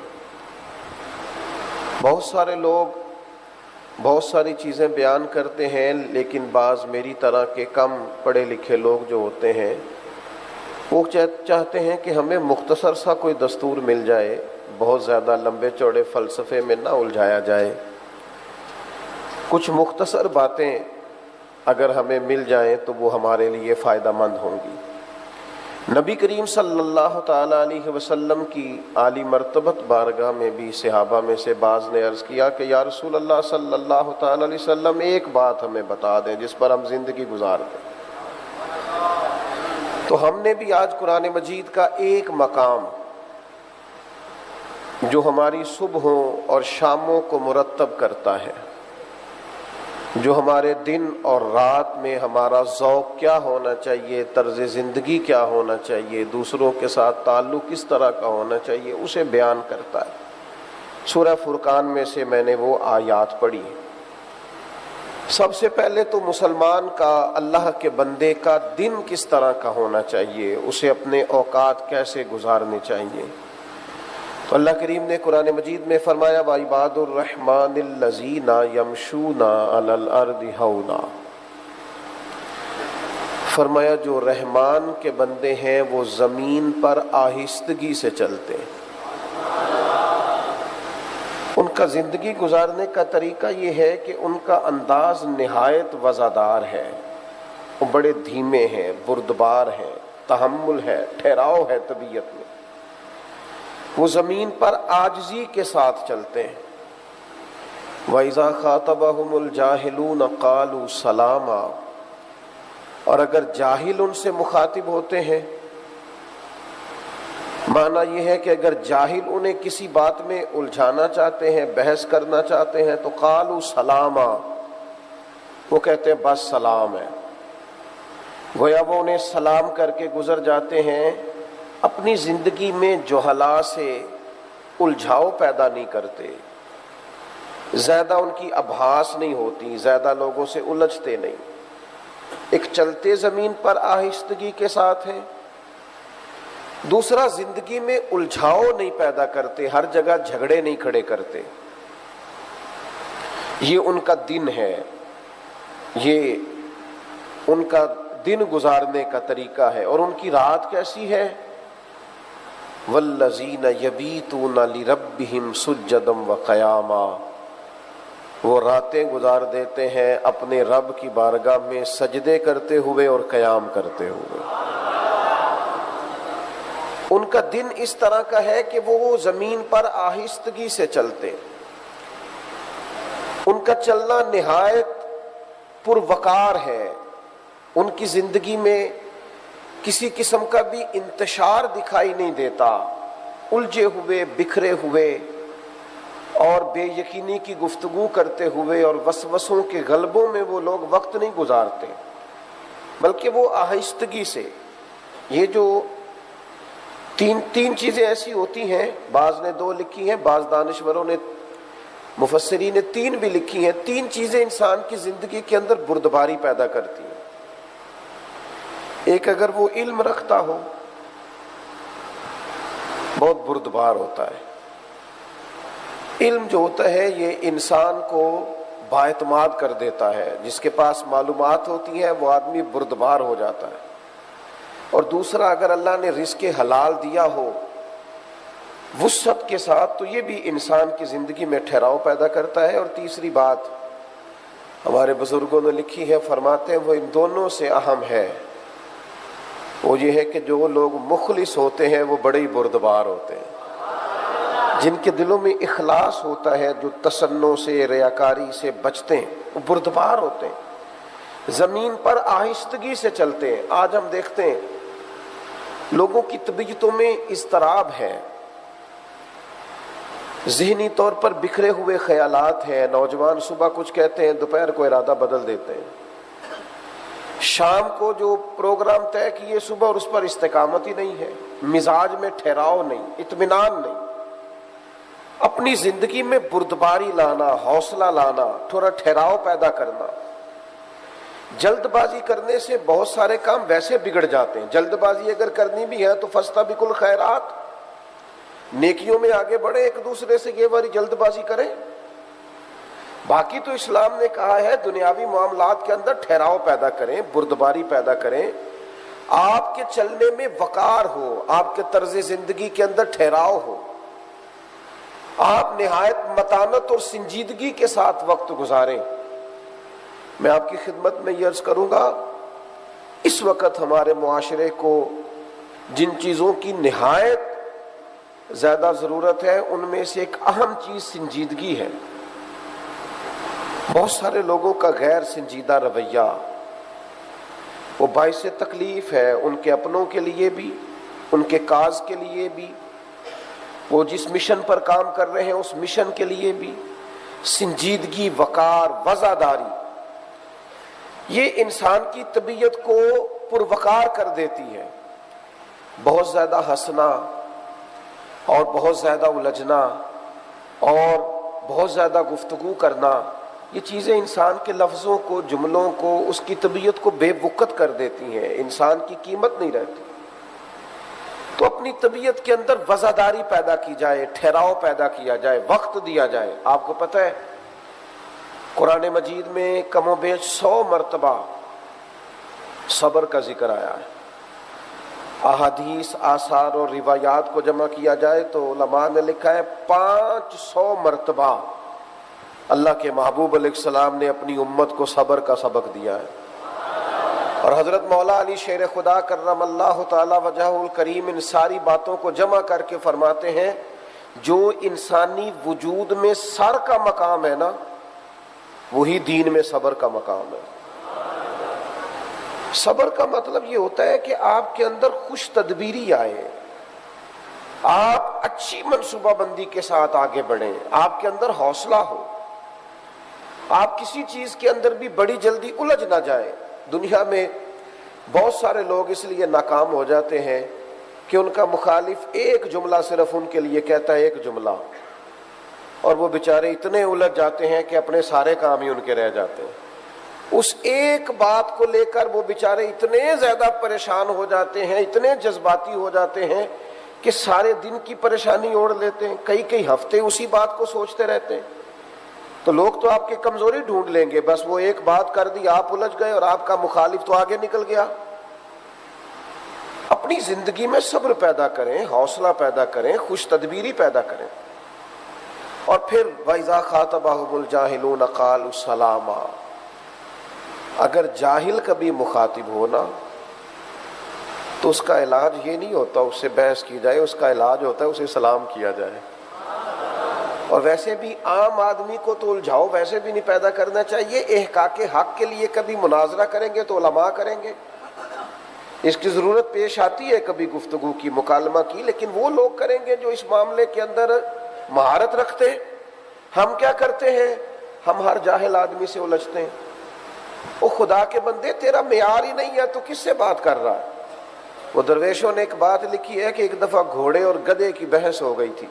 B: بہت سارے لوگ بہت ساری چیزیں بیان کرتے ہیں، لیکن بعض میری طرح کے کم پڑھے لکھے لوگ جو ہوتے ہیں وہ چاہتے ہیں کہ ہمیں مختصر سا کوئی دستور مل جائے، بہت زیادہ لمبے چوڑے فلسفے میں نہ الجھایا جائے، کچھ مختصر باتیں اگر ہمیں مل جائیں تو وہ ہمارے لیے فائدہ مند ہوں گی۔ نبی کریم صلی اللہ تعالی علیہ وسلم کی عالی مرتبت بارگاہ میں بھی صحابہ میں سے بعض نے عرض کیا کہ یا رسول اللہ صلی اللہ تعالی علیہ وسلم ایک بات ہمیں بتا دیں جس پر ہم زندگی گزار دیں۔ تو ہم نے بھی آج قرآن مجید کا ایک مقام جو ہماری صبحوں اور شاموں کو مرتب کرتا ہے، جو ہمارے دن اور رات میں ہمارا ذوق کیا ہونا چاہیے، طرز زندگی کیا ہونا چاہیے، دوسروں کے ساتھ تعلق کس طرح کا ہونا چاہیے، اسے بیان کرتا ہے۔ سورہ فرقان میں سے میں نے وہ آیات پڑھی۔ سب سے پہلے تو مسلمان کا، اللہ کے بندے کا دن کس طرح کا ہونا چاہیے، اسے اپنے اوقات کیسے گزارنے چاہیے۔ تو اللہ کریم نے قرآن مجید میں فرمایا وَعِبَادُ الرَّحْمَنِ الَّذِينَ يَمْشُونَ عَلَى الْأَرْضِ هَوْنًا، فرمایا جو رحمان کے بندے ہیں وہ زمین پر آہستگی سے چلتے ہیں۔ ان کا زندگی گزارنے کا طریقہ یہ ہے کہ ان کا انداز نہایت وزادار ہے، وہ بڑے دھیمے ہیں، بردبار ہیں، تحمل ہے، ٹھہراؤ ہے طبیعت میں، وہ زمین پر عاجزی کے ساتھ چلتے ہیں۔ وَإِذَا خَاطَبَهُمُ الْجَاهِلُونَ قَالُوا سَلَامًا، اور اگر جاہل ان سے مخاطب ہوتے ہیں، معنی یہ ہے کہ اگر جاہل انہیں کسی بات میں الجھانا چاہتے ہیں، بحث کرنا چاہتے ہیں تو قَالُوا سَلَامًا، وہ کہتے ہیں بس سلام ہے، گویا وہ انہیں سلام کر کے گزر جاتے ہیں، اپنی زندگی میں جہلا سے الجھاؤ پیدا نہیں کرتے، زیادہ ان کی ابحاث نہیں ہوتی، زیادہ لوگوں سے الجھتے نہیں، ایک چلتے زمین پر آہستگی کے ساتھ ہیں۔ دوسرا، زندگی میں الجھاؤ نہیں پیدا کرتے، ہر جگہ جھگڑے نہیں کھڑے کرتے، یہ ان کا دن ہے، یہ ان کا دن گزارنے کا طریقہ ہے۔ اور ان کی رات کیسی ہے؟ وَالَّذِينَ يَبِيتُونَ لِرَبِّهِمْ سُجَّدًا وَقِيَامًا، وہ راتیں گزار دیتے ہیں اپنے رب کی بارگاہ میں سجدے کرتے ہوئے اور قیام کرتے ہوئے۔ ان کا دن اس طرح کا ہے کہ وہ زمین پر آہستگی سے چلتے، ان کا چلنا نہایت پروقار ہے، ان کی زندگی میں کسی قسم کا بھی انتشار دکھائی نہیں دیتا، الجھے ہوئے، بکھرے ہوئے اور بے یقینی کی گفتگو کرتے ہوئے اور وسوسوں کے غلبوں میں وہ لوگ وقت نہیں گزارتے، بلکہ وہ آہستگی سے۔ یہ جو تین چیزیں ایسی ہوتی ہیں، بعض نے 2 لکھی ہیں، بعض دانشوروں نے، مفسرین نے 3 بھی لکھی ہیں۔ 3 چیزیں انسان کی زندگی کے اندر بردباری پیدا کرتی ہیں۔ ایک، اگر وہ علم رکھتا ہو بہت بردبار ہوتا ہے۔ علم جو ہوتا ہے یہ انسان کو بااعتماد کر دیتا ہے، جس کے پاس معلومات ہوتی ہیں وہ آدمی بردبار ہو جاتا ہے۔ اور دوسرا، اگر اللہ نے رزق حلال دیا ہو وسعت کے ساتھ تو یہ بھی انسان کی زندگی میں ٹھہراؤ پیدا کرتا ہے۔ اور تیسری بات ہمارے بزرگوں نے لکھی ہے، فرماتے ہیں وہ ان دونوں سے اہم ہے، وہ یہ ہے کہ جو لوگ مخلص ہوتے ہیں وہ بڑے ہی بردبار ہوتے ہیں، جن کے دلوں میں اخلاص ہوتا ہے، جو تصنع سے، ریاکاری سے بچتے ہیں، وہ بردبار ہوتے ہیں، زمین پر آہستگی سے چلتے ہیں۔ آج ہم دیکھتے ہیں لوگوں کی طبیعتوں میں اضطراب ہے، ذہنی طور پر بکھرے ہوئے خیالات ہیں، نوجوان صبح کچھ کہتے ہیں دوپہر کو ارادہ بدل دیتے ہیں، شام کو جو پروگرام طے کیے صبح اور اس پر استقامت ہی نہیں ہے، مزاج میں ٹھہراؤ نہیں، اطمینان نہیں. اپنی زندگی میں بردباری لانا، حوصلہ لانا، تھوڑا ٹھہراؤ پیدا کرنا. جلد بازی کرنے سے بہت سارے کام ویسے بگڑ جاتے ہیں. جلد بازی اگر کرنی بھی ہے تو فاستبقوا الخیرات، نیکیوں میں آگے بڑھے، ایک دوسرے سے یہ باری جلد بازی کریں. باقی تو اسلام نے کہا ہے دنیاوی معاملات کے اندر ٹھہراؤ پیدا کریں، بردباری پیدا کریں. آپ کے چلنے میں وقار ہو، آپ کے طرز زندگی کے اندر ٹھہراؤ ہو، آپ نہایت متانت اور سنجیدگی کے ساتھ وقت گزاریں. میں آپ کی خدمت میں یہ عرض کروں گا، اس وقت ہمارے معاشرے کو جن چیزوں کی نہایت زیادہ ضرورت ہے ان میں سے ایک اہم چیز سنجیدگی ہے. بہت سارے لوگوں کا غیر سنجیدہ رویہ وہ باعث تکلیف ہے، ان کے اپنوں کے لیے بھی، ان کے کاز کے لیے بھی، وہ جس مشن پر کام کر رہے ہیں اس مشن کے لیے بھی. سنجیدگی، وقار، وزاداری، یہ انسان کی طبیعت کو پروقار کر دیتی ہے. بہت زیادہ ہنسنا اور بہت زیادہ الجھنا اور بہت زیادہ گفتگو کرنا، یہ چیزیں انسان کے لفظوں کو، جملوں کو، اس کی طبیعت کو بے وقت کر دیتی ہیں، انسان کی قیمت نہیں رہتی. تو اپنی طبیعت کے اندر وزاداری پیدا کی جائے، ٹھہراؤ پیدا کیا جائے، وقت دیا جائے. آپ کو پتہ ہے قرآن مجید میں کم و بیش 100 مرتبہ صبر کا ذکر آیا ہے. احادیث، آثار اور روایات کو جمع کیا جائے تو علماء نے لکھا ہے 500 مرتبہ اللہ کے محبوب علیہ السلام نے اپنی امت کو صبر کا سبق دیا ہے. اور حضرت مولا علی شیر خدا کرم اللہ تعالی وجہہ الکریم ان ساری باتوں کو جمع کر کے فرماتے ہیں جو انسانی وجود میں سر کا مقام ہے نا، وہی دین میں صبر کا مقام ہے. صبر کا مطلب یہ ہوتا ہے کہ آپ کے اندر خوش تدبیری آئے، آپ اچھی منصوبہ بندی کے ساتھ آگے بڑھیں، آپ کے اندر حوصلہ ہو، آپ کسی چیز کے اندر بھی بڑی جلدی الجھ نہ جائیں. دنیا میں بہت سارے لوگ اس لیے ناکام ہو جاتے ہیں کہ ان کا مخالف ایک جملہ صرف ان کے لیے کہتا ہے، ایک جملہ، اور وہ بیچارے اتنے الجھ جاتے ہیں کہ اپنے سارے کام ہی ان کے رہ جاتے ہیں. اس ایک بات کو لے کر وہ بیچارے اتنے زیادہ پریشان ہو جاتے ہیں، اتنے جذباتی ہو جاتے ہیں کہ سارے دن کی پریشانی اوڑھ لیتے ہیں، کئی کئی ہفتے اسی بات کو سوچتے رہتے ہیں. تو لوگ تو آپ کی کمزوری ڈھونڈ لیں گے، بس وہ ایک بات کر دی، آپ الجھ گئے اور آپ کا مخالف تو آگے نکل گیا. اپنی زندگی میں صبر پیدا کریں، حوصلہ پیدا کریں، خوش تدبیری پیدا کریں. اور پھر وَإِذَا خَاطَبَهُمُ الْجَاهِلُونَ قَالُوا سَلَامًا، اگر جاہل کبھی مخاطب ہونا تو اس کا علاج یہ نہیں ہوتا اس سے بحث کی جائے، اس کا علاج ہوتا ہے اسے سلام کیا جائے. اور ویسے بھی عام آدمی کو تو الجھاؤ ویسے بھی نہیں پیدا کرنا چاہیے. احقاق حق کے لیے کبھی مناظرہ کریں گے تو علماء کریں گے، اس کی ضرورت پیش آتی ہے کبھی گفتگو کی، مکالمہ کی، لیکن وہ لوگ کریں گے جو اس معاملے کے اندر مہارت رکھتے ہیں. ہم کیا کرتے ہیں؟ ہم ہر جاہل آدمی سے الجھتے ہیں. وہ خدا کے بندے تیرا معیار ہی نہیں ہے تو کس سے بات کر رہا ہے؟ وہ درویشوں نے ایک بات لکھی ہے کہ ایک دفعہ گھوڑے اور گدھے کی بحث ہو گئی تھی.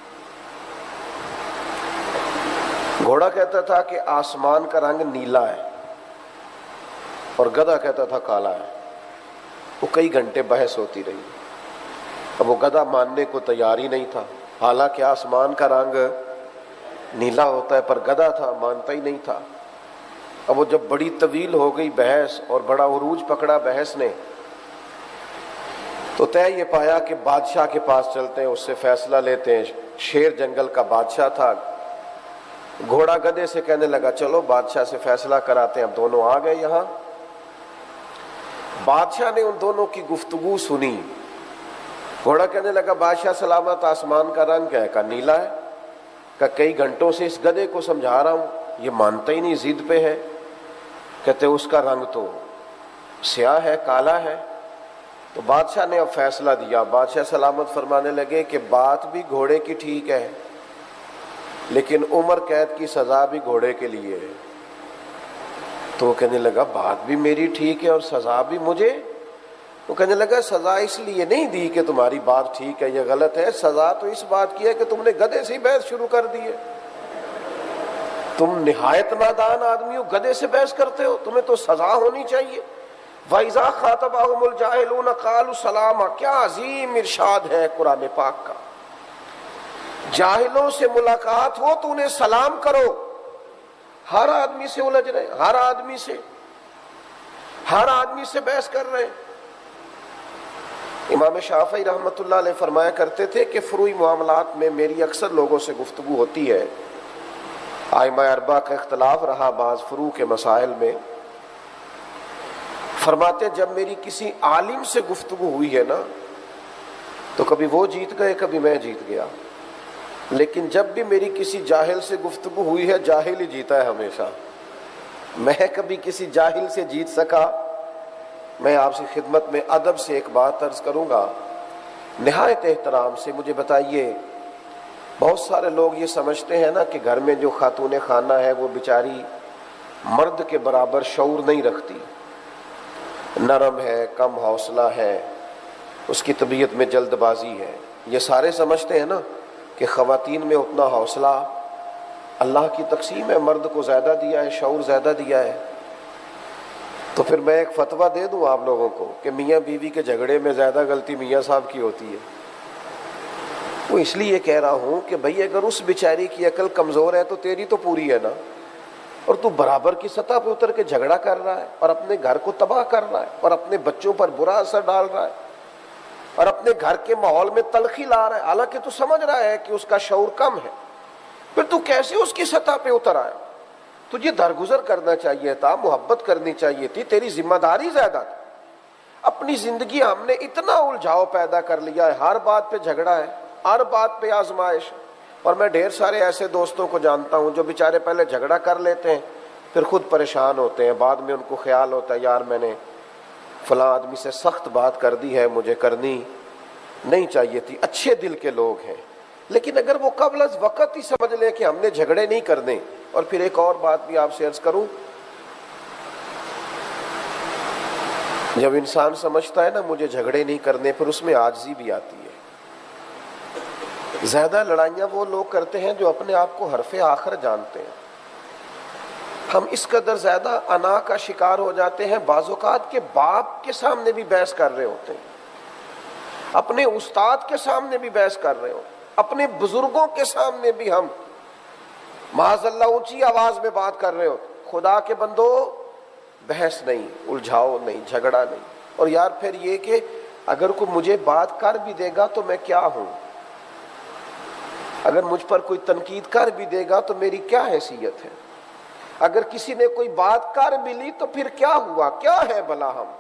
B: گھوڑا کہتا تھا کہ آسمان کا رنگ نیلا ہے اور گدھا کہتا تھا کالا ہے. وہ کئی گھنٹے بحث ہوتی رہی. اب وہ گدھا ماننے کو تیار ہی نہیں تھا، حالانکہ آسمان کا رنگ نیلا ہوتا ہے، پر گدھا تھا، مانتا ہی نہیں تھا. اب وہ جب بڑی طویل ہو گئی بحث اور بڑا عروج پکڑا بحث نے، تو طے یہ پایا کہ بادشاہ کے پاس چلتے ہیں، اس سے فیصلہ لیتے ہیں. شیر جنگل کا بادشاہ تھا. گھوڑا گدھے سے کہنے لگا چلو بادشاہ سے فیصلہ کراتے ہیں. اب دونوں آ گئے یہاں. بادشاہ نے ان دونوں کی گفتگو سنی. گھوڑا کہنے لگا بادشاہ سلامت، آسمان کا رنگ کیا ہے؟ کہا نیلا ہے. کہا کئی گھنٹوں سے اس گدھے کو سمجھا رہا ہوں، یہ مانتا ہی نہیں، ضد پہ ہے. کہتے اس کا رنگ تو سیاہ ہے، کالا ہے. تو بادشاہ نے اب فیصلہ دیا. بادشاہ سلامت فرمانے لگے کہ بات بھی گھوڑے کی ٹھیک ہے، لیکن عمر قید کی سزا بھی گھوڑے کے لیے ہے. تو وہ کہنے لگا بات بھی میری ٹھیک ہے اور سزا بھی مجھے. وہ کہنے لگا سزا اس لیے نہیں دی کہ تمہاری بات ٹھیک ہے یا غلط ہے, سزا تو اس بات کی ہے کہ تم نے گدھے سے ہی بحث شروع کر دی ہے. تم نہایت نادان آدمی ہو, گدھے سے بحث کرتے ہو, تمہیں تو سزا ہونی چاہیے. وَإِذَا خَاطَبَهُمُ الْجَاهِلُونَ قَالُوا سَلَامًا, کیا عظیم ارشاد ہے قرآن پاک کا. جاہلوں سے ملاقات ہو تو انہیں سلام کرو. ہر آدمی سے الجھ رہے, ہر آدمی سے بحث کر رہے ہیں. امام شافعی رحمۃ اللہ علیہ فرمایا کرتے تھے کہ فروعی معاملات میں میری اکثر لوگوں سے گفتگو ہوتی ہے. ائمہ اربعہ کا اختلاف رہا بعض فروع کے مسائل میں. فرماتے جب میری کسی عالم سے گفتگو ہوئی ہے نا تو کبھی وہ جیت گئے کبھی میں جیت گیا, لیکن جب بھی میری کسی جاہل سے گفتگو ہوئی ہے جاہل ہی جیتا ہے ہمیشہ. میں کبھی کسی جاہل سے جیت سکا. میں آپ سے خدمت میں ادب سے ایک بات عرض کروں گا, نہایت احترام سے مجھے بتائیے, بہت سارے لوگ یہ سمجھتے ہیں نا کہ گھر میں جو خاتون خانہ ہے وہ بیچاری مرد کے برابر شعور نہیں رکھتی, نرم ہے, کم حوصلہ ہے, اس کی طبیعت میں جلد بازی ہے. یہ سارے سمجھتے ہیں نا کہ خواتین میں اتنا حوصلہ اللہ کی تقسیم ہے, مرد کو زیادہ دیا ہے, شعور زیادہ دیا ہے. تو پھر میں ایک فتویٰ دے دوں آپ لوگوں کو کہ میاں بیوی کے جھگڑے میں زیادہ غلطی میاں صاحب کی ہوتی ہے. وہ اس لیے کہہ رہا ہوں کہ بھئی اگر اس بیچاری کی عقل کمزور ہے تو تیری تو پوری ہے نا, اور تو برابر کی سطح پہ اتر کے جھگڑا کر رہا ہے اور اپنے گھر کو تباہ کر رہا ہے اور اپنے بچوں پر برا اثر ڈال رہا ہے اور اپنے گھر کے ماحول میں تلخی لا رہا ہے, حالانکہ تو سمجھ رہا ہے کہ اس کا شعور کم ہے. پھر تو کیسے اس کی سطح پہ اتر آیا؟ تجھے درگزر کرنا چاہیے تھا, محبت کرنی چاہیے تھی, تیری ذمہ داری زیادہ تھی. اپنی زندگی ہم نے اتنا الجھاؤ پیدا کر لیا ہے, ہر بات پہ جھگڑا ہے, ہر بات پہ آزمائش. اور میں ڈھیر سارے ایسے دوستوں کو جانتا ہوں جو بیچارے پہلے جھگڑا کر لیتے ہیں پھر خود پریشان ہوتے ہیں, بعد میں ان کو خیال ہوتا ہے یار میں نے فلاں آدمی سے سخت بات کر دی ہے, مجھے کرنی نہیں چاہیے تھی. اچھے دل کے لوگ ہیں, لیکن اگر وہ قبل از وقت ہی سمجھ لے کہ ہم نے جھگڑے نہیں کرنے. اور پھر ایک اور بات بھی آپ سے عرض کروں, جب انسان سمجھتا ہے نا مجھے جھگڑے نہیں کرنے, پھر اس میں عاجزی بھی آتی ہے. زیادہ لڑائیاں وہ لوگ کرتے ہیں جو اپنے آپ کو حرف آخر جانتے ہیں. ہم اس قدر زیادہ انا کا شکار ہو جاتے ہیں, بعض اوقات کے باپ کے سامنے بھی بحث کر رہے ہوتے ہیں, اپنے استاد کے سامنے بھی بحث کر رہے ہو, اپنے بزرگوں کے سامنے بھی ہم معاذ اللہ اونچی آواز میں بات کر رہے ہو. خدا کے بندو بحث نہیں, الجھاؤ نہیں, جھگڑا نہیں. اور یار پھر یہ کہ اگر کوئی مجھے بات کر بھی دے گا تو میں کیا ہوں, اگر مجھ پر کوئی تنقید کر بھی دے گا تو میری کیا حیثیت ہے, اگر کسی نے کوئی بات کر بھی لی تو پھر کیا ہوا, کیا ہے بھلا, ہم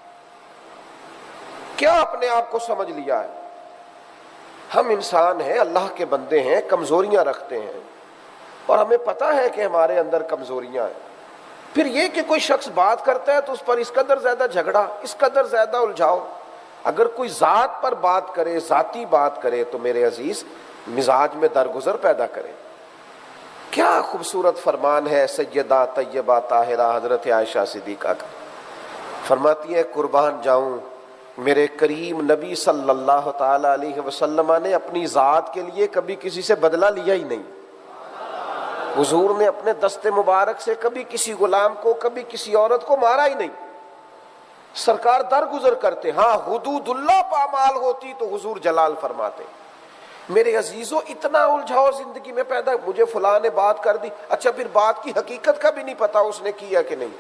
B: کیا اپنے آپ کو سمجھ لیا ہے. ہم انسان ہیں, اللہ کے بندے ہیں, کمزوریاں رکھتے ہیں اور ہمیں پتہ ہے کہ ہمارے اندر کمزوریاں ہیں. پھر یہ کہ کوئی شخص بات کرتا ہے تو اس پر اس قدر زیادہ جھگڑا, اس قدر زیادہ الجھاؤ. اگر کوئی ذات پر بات کرے, ذاتی بات کرے تو میرے عزیز مزاج میں درگزر پیدا کرے. کیا خوبصورت فرمان ہے سیدہ طیبہ طاہرہ حضرت عائشہ صدیقہ کا. فرماتی ہے قربان جاؤں میرے کریم نبی صلی اللہ تعالی علیہ وسلم نے اپنی ذات کے لیے کبھی کسی سے بدلہ لیا ہی نہیں. حضور نے اپنے دست مبارک سے کبھی کسی غلام کو, کبھی کسی عورت کو مارا ہی نہیں. سرکار درگزر کرتے, ہاں حدود اللہ پامال ہوتی تو حضور جلال فرماتے. میرے عزیزوں اتنا الجھاؤ زندگی میں پیدا, مجھے فلاں نے بات کر دی, اچھا پھر بات کی حقیقت کا بھی نہیں پتا اس نے کیا کہ نہیں.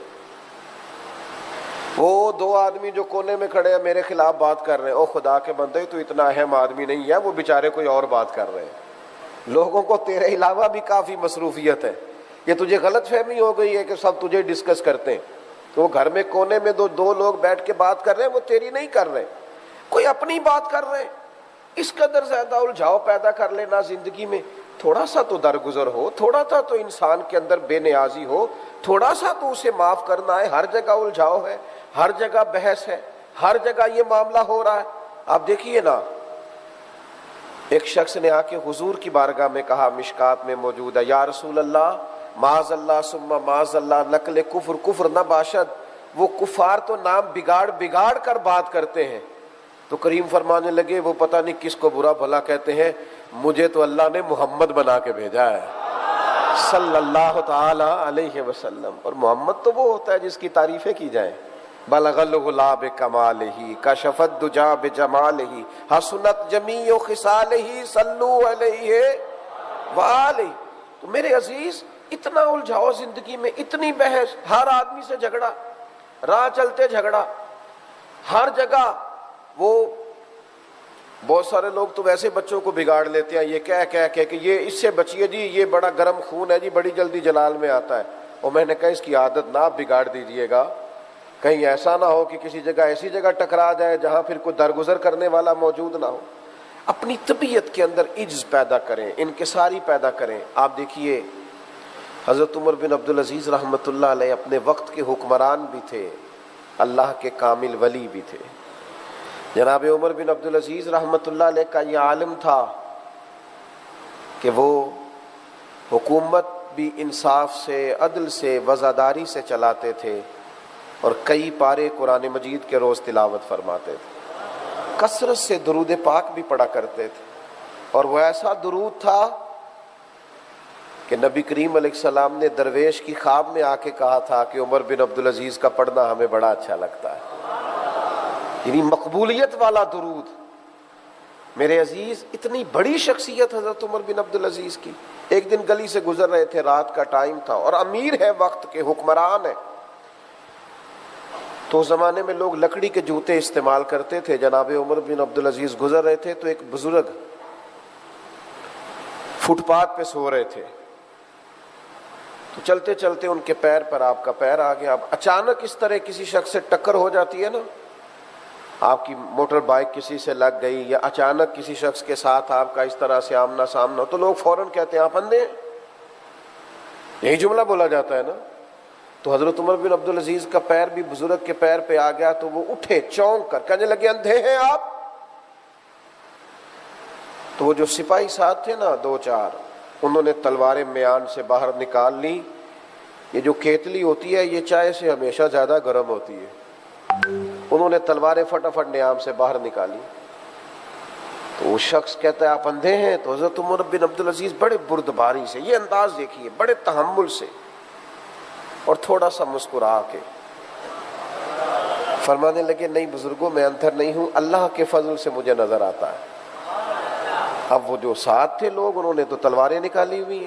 B: وہ دو آدمی جو کونے میں کھڑے ہیں میرے خلاف بات کر رہے ہیں, او خدا کے بندے تو اتنا اہم آدمی نہیں ہے, وہ بیچارے کوئی اور بات کر رہے ہیں. لوگوں کو تیرے علاوہ بھی کافی مصروفیت ہے, یہ تجھے غلط فہمی ہو گئی ہے کہ سب تجھے ڈسکس کرتے ہیں. تو وہ گھر میں کونے میں دو لوگ بیٹھ کے بات کر رہے ہیں, وہ تیری نہیں کر رہے, کوئی اپنی بات کر رہے ہیں. اس قدر زیادہ الجھاؤ پیدا کر لینا زندگی میں. تھوڑا سا تو درگزر ہو, تھوڑا سا تو انسان کے اندر بے نیازی ہو, تھوڑا سا تو اسے معاف کرنا ہے. ہر جگہ الجھاؤ ہے, ہر جگہ بحث ہے, ہر جگہ یہ معاملہ ہو رہا ہے. آپ دیکھیے نا, ایک شخص نے آ کے حضور کی بارگاہ میں کہا, مشکات میں موجود ہے, یا رسول اللہ معاذ اللہ ثم معاذ اللہ نقل کفر کفر نہ باشد. وہ کفار تو نام بگاڑ بگاڑ کر بات کرتے ہیں. تو کریم فرمانے لگے وہ پتہ نہیں کس کو برا بھلا کہتے ہیں, مجھے تو اللہ نے محمد بنا کے بھیجا ہے صلی اللہ تعالی علیہ وسلم. اور محمد تو وہ ہوتا ہے جس کی تعریفیں کی جائیں. بلغ الغلا بکمالہ کشف الدجا بجمالہ حسنت جمیع خصالہ صلو علیہ وآلہ. تو میرے عزیز اتنا الجھاؤ زندگی میں, اتنی بحث, ہر آدمی سے جھگڑا, راہ چلتے جھگڑا, ہر جگہ. وہ بہت سارے لوگ تو ویسے بچوں کو بگاڑ لیتے ہیں یہ کہہ کہ یہ اس سے بچیے جی, یہ بڑا گرم خون ہے جی, بڑی جلدی جلال میں آتا ہے. اور میں نے کہا اس کی عادت نہ بگاڑ دیجیے گا, کہیں ایسا نہ ہو کہ کسی جگہ ایسی جگہ ٹکرا جائے جہاں پھر کوئی درگزر کرنے والا موجود نہ ہو. اپنی طبیعت کے اندر عجز پیدا کریں, انکساری پیدا کریں. آپ دیکھیے حضرت عمر بن عبدالعزیز رحمۃ اللہ علیہ اپنے وقت کے حکمران بھی تھے, اللہ کے کامل ولی بھی تھے. جناب عمر بن عبدالعزیز رحمۃ اللہ علیہ کا یہ عالم تھا کہ وہ حکومت بھی انصاف سے, عدل سے, وزاداری سے چلاتے تھے, اور کئی پارے قرآن مجید کے روز تلاوت فرماتے تھے. کثرت سے درود پاک بھی پڑھا کرتے تھے. اور وہ ایسا درود تھا کہ نبی کریم علیہ السلام نے درویش کی خواب میں آ کے کہا تھا کہ عمر بن عبدالعزیز کا پڑھنا ہمیں بڑا اچھا لگتا ہے. یعنی مقبولیت والا درود. میرے عزیز اتنی بڑی شخصیت حضرت عمر بن عبدالعزیز کی. ایک دن گلی سے گزر رہے تھے, رات کا ٹائم تھا, اور امیر ہے وقت کے, حکمران ہے. تو اس زمانے میں لوگ لکڑی کے جوتے استعمال کرتے تھے. جناب عمر بن عبدالعزیز گزر رہے تھے تو ایک بزرگ فٹ پاتھ پہ سو رہے تھے. تو چلتے چلتے ان کے پیر پر آپ کا پیر آ گیا. اب اچانک اس طرح کسی شخص سے ٹکر ہو جاتی ہے نا, آپ کی موٹر بائک کسی سے لگ گئی, یا اچانک کسی شخص کے ساتھ آپ کا اس طرح سے آمنا سامنا, تو لوگ فوراً کہتے ہیں آپ اندھے ہیں. یہی جملہ بولا جاتا ہے نا. تو حضرت عمر بن عبدالعزیز کا پیر بھی بزرگ کے پیر پہ آ گیا. تو وہ اٹھے چونک کر, کہنے لگے اندھے ہیں آپ. تو وہ جو سپاہی ساتھ تھے نا, 2-4, انہوں نے تلواریں میان سے باہر نکال لی. یہ جو کیتلی ہوتی ہے یہ چائے سے ہمیشہ زیادہ گرم ہوتی ہے. انہوں نے تلواریں فٹافٹ نیام سے باہر نکالی. تو وہ شخص کہتا ہے آپ اندھے ہیں. تو حضرت عمر بن عبدالعزیز بڑے بردباری سے, یہ انداز دیکھیے, بڑے تحمل سے اور تھوڑا سا مسکرا کے فرمانے لگے نہیں بزرگوں میں اندھر نہیں ہوں, اللہ کے فضل سے مجھے نظر آتا ہے. اب وہ جو ساتھ تھے لوگ, انہوں نے تو تلواریں نکالی ہوئی ہیں,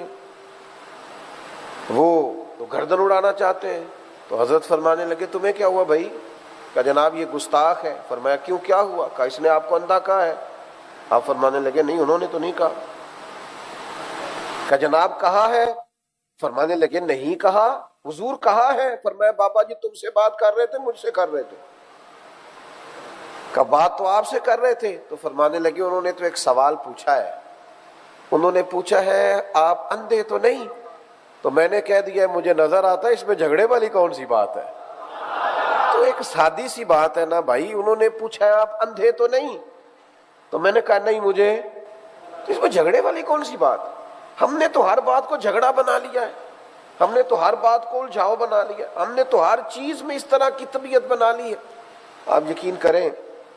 B: وہ تو گردن اڑانا چاہتے ہیں. تو حضرت فرمانے لگے تمہیں کیا ہوا بھائی؟ کہا جناب یہ گستاخ ہے. فرمایا کیوں, کیا ہوا؟ کہا اس نے آپ کو اندھا کہا ہے. آپ فرمانے لگے نہیں انہوں نے تو نہیں کہا. کہا جناب کہا ہے. فرمانے لگے نہیں کہا, حضور کہا ہے. فرمایا بابا جی تم سے بات کر رہے تھے مجھ سے کر رہے تھے؟ کہا بات تو آپ سے کر رہے تھے. تو فرمانے لگے انہوں نے تو ایک سوال پوچھا ہے. انہوں نے پوچھا ہے آپ اندھے تو نہیں؟ تو میں نے کہہ دیا مجھے نظر آتا ہے, اس میں جھگڑے والی کون سی بات ہے؟ تو ایک سادی سی بات ہے نا بھائی. انہوں نے پوچھا ہے آپ اندھے تو نہیں, تو میں نے کہا نہیں مجھے, تو اس میں جھگڑے والی کون سی بات؟ ہم نے تو ہر بات کو جھگڑا بنا لیا ہے, ہم نے تو ہر بات کو الجھاؤ بنا لیا, ہم نے تو ہر چیز میں اس طرح کی طبیعت بنا لی ہے. آپ یقین کریں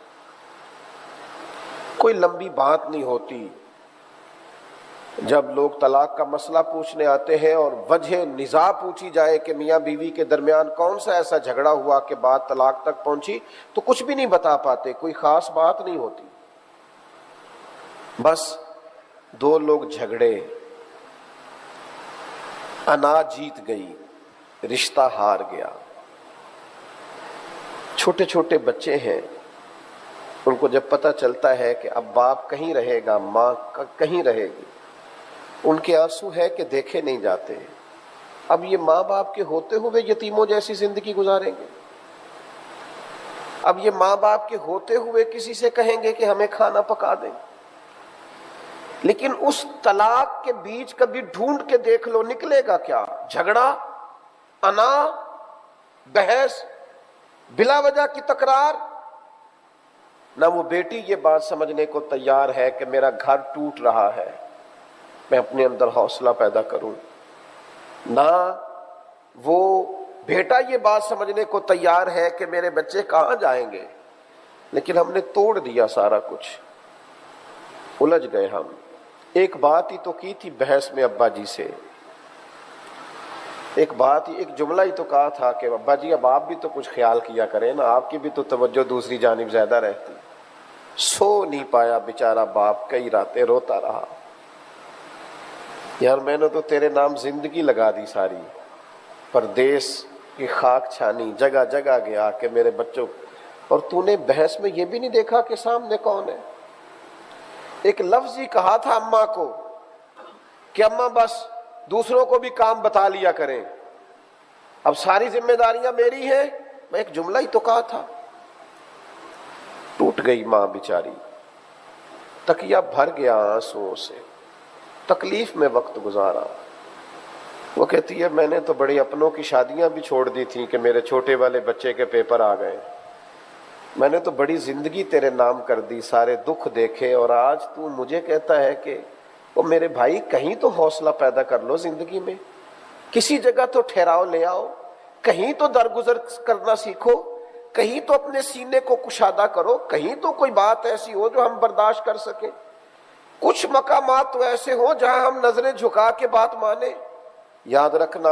B: کوئی لمبی بات نہیں ہوتی جب لوگ طلاق کا مسئلہ پوچھنے آتے ہیں اور وجہ نزاع پوچھی جائے کہ میاں بیوی کے درمیان کون سا ایسا جھگڑا ہوا کہ بات طلاق تک پہنچی, تو کچھ بھی نہیں بتا پاتے, کوئی خاص بات نہیں ہوتی. بس 2 لوگ جھگڑے, انا جیت گئی, رشتہ ہار گیا. چھوٹے چھوٹے بچے ہیں, ان کو جب پتہ چلتا ہے کہ اب باپ کہیں رہے گا, ماں کہیں رہے گی, ان کے آنسو ہے کہ دیکھے نہیں جاتے. اب یہ ماں باپ کے ہوتے ہوئے یتیموں جیسی زندگی گزاریں گے؟ اب یہ ماں باپ کے ہوتے ہوئے کسی سے کہیں گے کہ ہمیں کھانا پکا دیں؟ لیکن اس طلاق کے بیچ کبھی ڈھونڈ کے دیکھ لو نکلے گا کیا؟ جھگڑا, انا, بحث, بلا وجہ کی تکرار. نہ وہ بیٹی یہ بات سمجھنے کو تیار ہے کہ میرا گھر ٹوٹ رہا ہے, میں اپنے اندر حوصلہ پیدا کروں. نہ وہ بیٹا یہ بات سمجھنے کو تیار ہے کہ میرے بچے کہاں جائیں گے، لیکن ہم نے توڑ دیا سارا کچھ، الجھ گئے ہم۔ ایک بات ہی تو کی تھی بحث میں ابا جی سے، ایک جملہ ہی تو کہا تھا کہ ابا جی اب آپ بھی تو کچھ خیال کیا کریں نا، آپ کی بھی تو توجہ دوسری جانب زیادہ رہتی۔ سو نہیں پایا بیچارہ باپ، کئی راتیں روتا رہا، یار میں نے تو تیرے نام زندگی لگا دی ساری، پردیس کی خاک چھانی، جگہ جگہ گیا کہ میرے بچوں، اور تو نے بحث میں یہ بھی نہیں دیکھا کہ سامنے کون ہے۔ ایک لفظ ہی کہا تھا اماں کو کہ اماں بس دوسروں کو بھی کام بتا لیا کریں، اب ساری ذمہ داریاں میری ہیں، میں ایک جملہ ہی تو کہا تھا۔ ٹوٹ گئی ماں بیچاری، تکیہ بھر گیا آنسوؤں سے، تکلیف میں وقت گزارا۔ وہ کہتی ہے میں نے تو بڑے اپنوں کی شادیاں بھی چھوڑ دی تھیں کہ میرے چھوٹے والے بچے کے پیپر آ گئے، میں نے تو بڑی زندگی تیرے نام کر دی، سارے دکھ دیکھے، اور آج تو مجھے کہتا ہے کہ وہ میرے بھائی کہیں تو حوصلہ پیدا کر لو زندگی میں، کسی جگہ تو ٹھہراؤ لے آؤ، کہیں تو درگزر کرنا سیکھو، کہیں تو اپنے سینے کو کشادہ کرو، کہیں تو کوئی بات ایسی ہو جو ہم برداشت کر سکیں، کچھ مقامات تو ایسے ہوں جہاں ہم نظریں جھکا کے بات مانیں۔ یاد رکھنا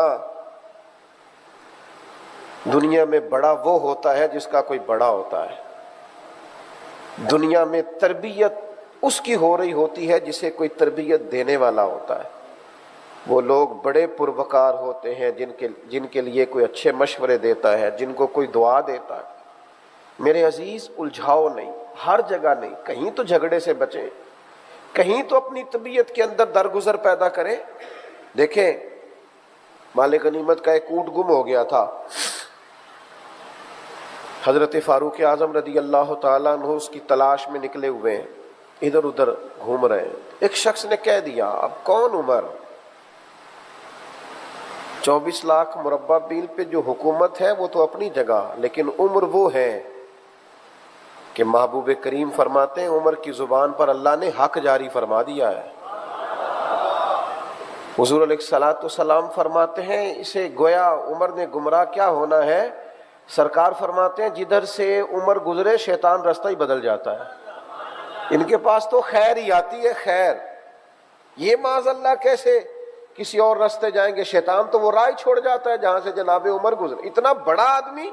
B: دنیا میں بڑا وہ ہوتا ہے جس کا کوئی بڑا ہوتا ہے، دنیا میں تربیت اس کی ہو رہی ہوتی ہے جسے کوئی تربیت دینے والا ہوتا ہے۔ وہ لوگ بڑے پروقار ہوتے ہیں جن کے لیے کوئی اچھے مشورے دیتا ہے، جن کو کوئی دعا دیتا ہے۔ میرے عزیز الجھاؤ نہیں، ہر جگہ نہیں، کہیں تو جھگڑے سے بچیں، کہیں تو اپنی طبیعت کے اندر درگزر پیدا کریں۔ دیکھیں مال غنیمت کا ایک اونٹ گم ہو گیا تھا، حضرت فاروق اعظم رضی اللہ تعالیٰ عنہ اس کی تلاش میں نکلے ہوئے ہیں، ادھر ادھر گھوم رہے ہیں۔ ایک شخص نے کہہ دیا اب کون عمر، 24 لاکھ مربع میل پہ جو حکومت ہے وہ تو اپنی جگہ، لیکن عمر وہ ہے کہ محبوب کریم فرماتے ہیں عمر کی زبان پر اللہ نے حق جاری فرما دیا ہے۔ حضور علیہ الصلوۃ والسلام فرماتے ہیں اسے گویا عمر نے گمراہ کیا ہونا ہے، سرکار فرماتے ہیں جدھر سے عمر گزرے شیطان رستہ ہی بدل جاتا ہے، ان کے پاس تو خیر ہی آتی ہے، خیر، یہ معاذ اللہ کیسے کسی اور راستے جائیں گے، شیطان تو وہ راہ چھوڑ جاتا ہے جہاں سے جناب عمر گزرے۔ اتنا بڑا آدمی،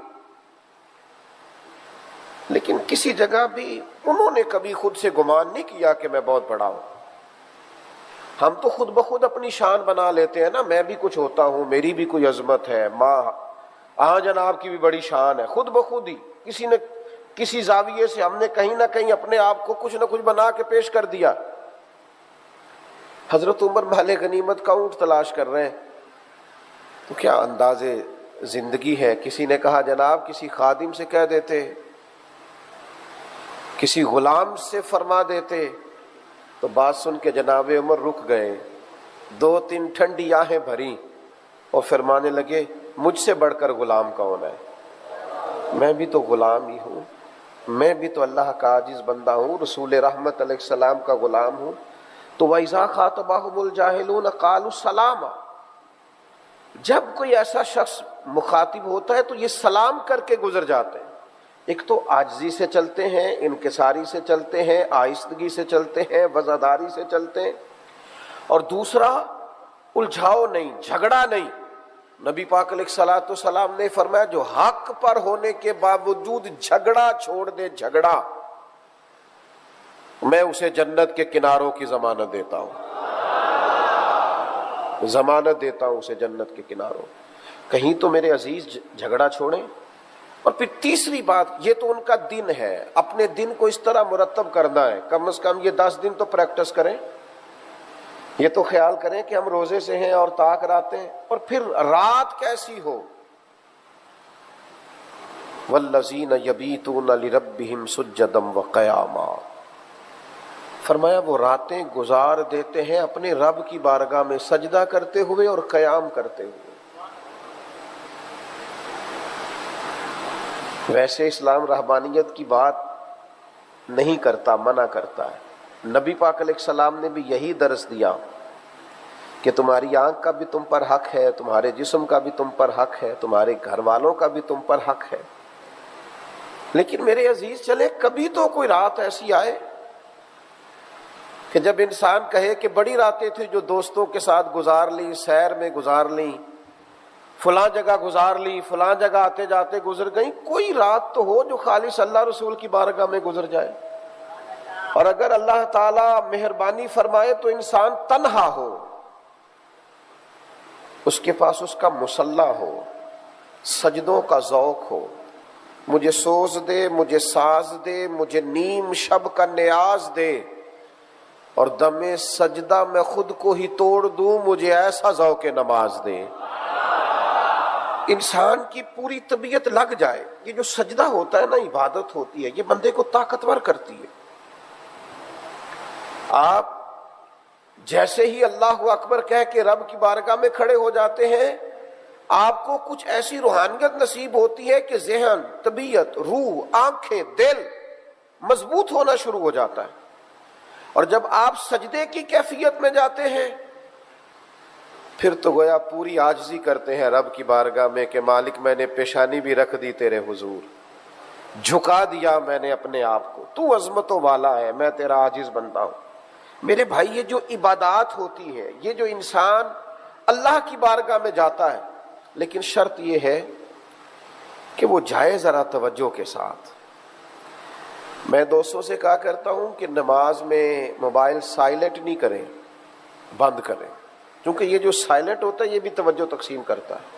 B: لیکن کسی جگہ بھی انہوں نے کبھی خود سے گمان نہیں کیا کہ میں بہت بڑا ہوں۔ ہم تو خود بخود اپنی شان بنا لیتے ہیں نا، میں بھی کچھ ہوتا ہوں، میری بھی کوئی عظمت ہے، ماں جناب کی بھی بڑی شان ہے، خود بخود ہی کسی نے کسی زاویے سے ہم نے کہیں نہ کہیں اپنے آپ کو کچھ نہ کچھ بنا کے پیش کر دیا۔ حضرت عمر مال غنیمت کا اونٹ تلاش کر رہے ہیں، تو کیا انداز زندگی ہے۔ کسی نے کہا جناب کسی خادم سے کہہ دیتے، کسی غلام سے فرما دیتے، تو بات سن کے جناب عمر رک گئے، 2-3 ٹھنڈی آہیں بھری اور فرمانے لگے مجھ سے بڑھ کر غلام کون ہے، میں بھی تو غلام ہی ہوں، میں بھی تو اللہ کا عاجز بندہ ہوں، رسول رحمت علیہ السلام کا غلام ہوں۔ تو وَإِذَا خَاطَبَهُمُ الْجَاهِلُونَ قَالُوا سَلَامًا، جب کوئی ایسا شخص مخاطب ہوتا ہے تو یہ سلام کر کے گزر جاتے ہیں۔ ایک تو عاجزی سے چلتے ہیں، انکساری سے چلتے ہیں، آہستگی سے چلتے ہیں، وزاداری سے چلتے ہیں، اور دوسرا الجھاؤ نہیں، جھگڑا نہیں۔ نبی پاک علیہ الصلوۃ والسلام نے فرمایا جو حق پر ہونے کے باوجود جھگڑا چھوڑ دے، جھگڑا، میں اسے جنت کے کناروں کی ضمانت دیتا ہوں، ضمانت دیتا ہوں اسے جنت کے کناروں۔ کہیں تو میرے عزیز جھگڑا چھوڑیں۔ اور پھر تیسری بات، یہ تو ان کا دن ہے، اپنے دن کو اس طرح مرتب کرنا ہے، کم از کم یہ 10 دن تو پریکٹس کریں، یہ تو خیال کریں کہ ہم روزے سے ہیں اور طاق راتیں، اور پھر رات کیسی ہو۔ والذین یبیتون لربہم سجدا وقیاما، فرمایا وہ راتیں گزار دیتے ہیں اپنے رب کی بارگاہ میں سجدہ کرتے ہوئے اور قیام کرتے ہوئے۔ ویسے اسلام رہبانیت کی بات نہیں کرتا، منع کرتا ہے۔ نبی پاک علیہ السلام نے بھی یہی درس دیا کہ تمہاری آنکھ کا بھی تم پر حق ہے، تمہارے جسم کا بھی تم پر حق ہے، تمہارے گھر والوں کا بھی تم پر حق ہے۔ لیکن میرے عزیز چلے کبھی تو کوئی رات ایسی آئے کہ جب انسان کہے کہ بڑی راتیں تھیں جو دوستوں کے ساتھ گزار لی، سیر میں گزار لی، فلاں جگہ گزار لی، فلاں جگہ آتے جاتے گزر گئیں، کوئی رات تو ہو جو خالص اللہ رسول کی بارگاہ میں گزر جائے۔ اور اگر اللہ تعالیٰ مہربانی فرمائے تو انسان تنہا ہو، اس کے پاس اس کا مصلی ہو، سجدوں کا ذوق ہو، مجھے سوز دے، مجھے ساز دے، مجھے نیم شب کا نیاز دے، اور دم سجدہ میں خود کو ہی توڑ دوں، مجھے ایسا ذوق نماز دے۔ انسان کی پوری طبیعت لگ جائے۔ یہ جو سجدہ ہوتا ہے نا، عبادت ہوتی ہے، یہ بندے کو طاقتور کرتی ہے۔ آپ جیسے ہی اللہ اکبر کہہ کے رب کی بارگاہ میں کھڑے ہو جاتے ہیں، آپ کو کچھ ایسی روحانیت نصیب ہوتی ہے کہ ذہن، طبیعت، روح، آنکھیں، دل مضبوط ہونا شروع ہو جاتا ہے۔ اور جب آپ سجدے کی کیفیت میں جاتے ہیں، پھر تو گویا پوری عاجزی کرتے ہیں رب کی بارگاہ میں کہ مالک میں نے پیشانی بھی رکھ دی تیرے حضور، جھکا دیا میں نے اپنے آپ کو، تو عظمتوں والا ہے، میں تیرا عاجز بنتا ہوں۔ میرے بھائی، یہ جو عبادات ہوتی ہے، یہ جو انسان اللہ کی بارگاہ میں جاتا ہے، لیکن شرط یہ ہے کہ وہ جائے ذرا توجہ کے ساتھ۔ میں دوستوں سے کہا کرتا ہوں کہ نماز میں موبائل سائلنٹ نہیں کریں، بند کریں، کیونکہ یہ جو سائلنٹ ہوتا ہے یہ بھی توجہ تقسیم کرتا ہے۔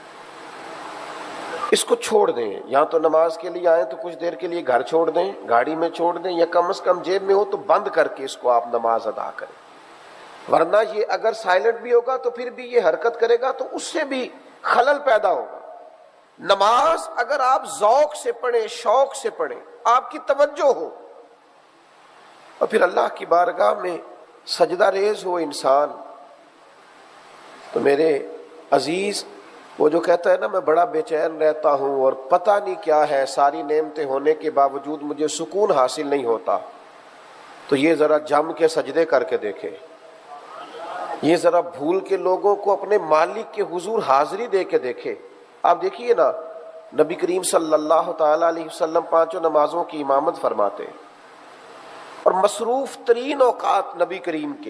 B: اس کو چھوڑ دیں، یا تو نماز کے لیے آئیں تو کچھ دیر کے لیے گھر چھوڑ دیں، گاڑی میں چھوڑ دیں، یا کم از کم جیب میں ہو تو بند کر کے اس کو آپ نماز ادا کریں۔ ورنہ یہ اگر سائلنٹ بھی ہوگا تو پھر بھی یہ حرکت کرے گا تو اس سے بھی خلل پیدا ہوگا۔ نماز اگر آپ ذوق سے پڑھیں، شوق سے پڑھیں، آپ کی توجہ ہو، اور پھر اللہ کی بارگاہ میں سجدہ ریز ہو انسان، تو میرے عزیز وہ جو کہتا ہے نا میں بڑا بے چین رہتا ہوں اور پتہ نہیں کیا ہے، ساری نعمتیں ہونے کے باوجود مجھے سکون حاصل نہیں ہوتا، تو یہ ذرا جم کے سجدے کر کے دیکھے، یہ ذرا بھول کے لوگوں کو اپنے مالک کے حضور حاضری دے کے دیکھے۔ آپ دیکھیے نا، نبی کریم صلی اللہ تعالی علیہ وسلم 5 نمازوں کی امامت فرماتے ہیں، اور مصروف ترین اوقات نبی کریم کے،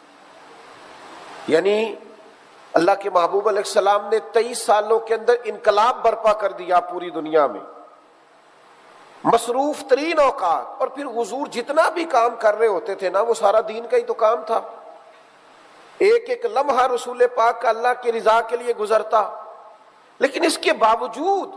B: یعنی اللہ کے محبوب علیہ السلام نے 23 سالوں کے اندر انقلاب برپا کر دیا پوری دنیا میں، مصروف ترین اوقات، اور پھر حضور جتنا بھی کام کر رہے ہوتے تھے نا وہ سارا دین کا ہی تو کام تھا۔ ایک ایک لمحہ رسول پاک کا اللہ کی رضا کے لیے گزرتا، لیکن اس کے باوجود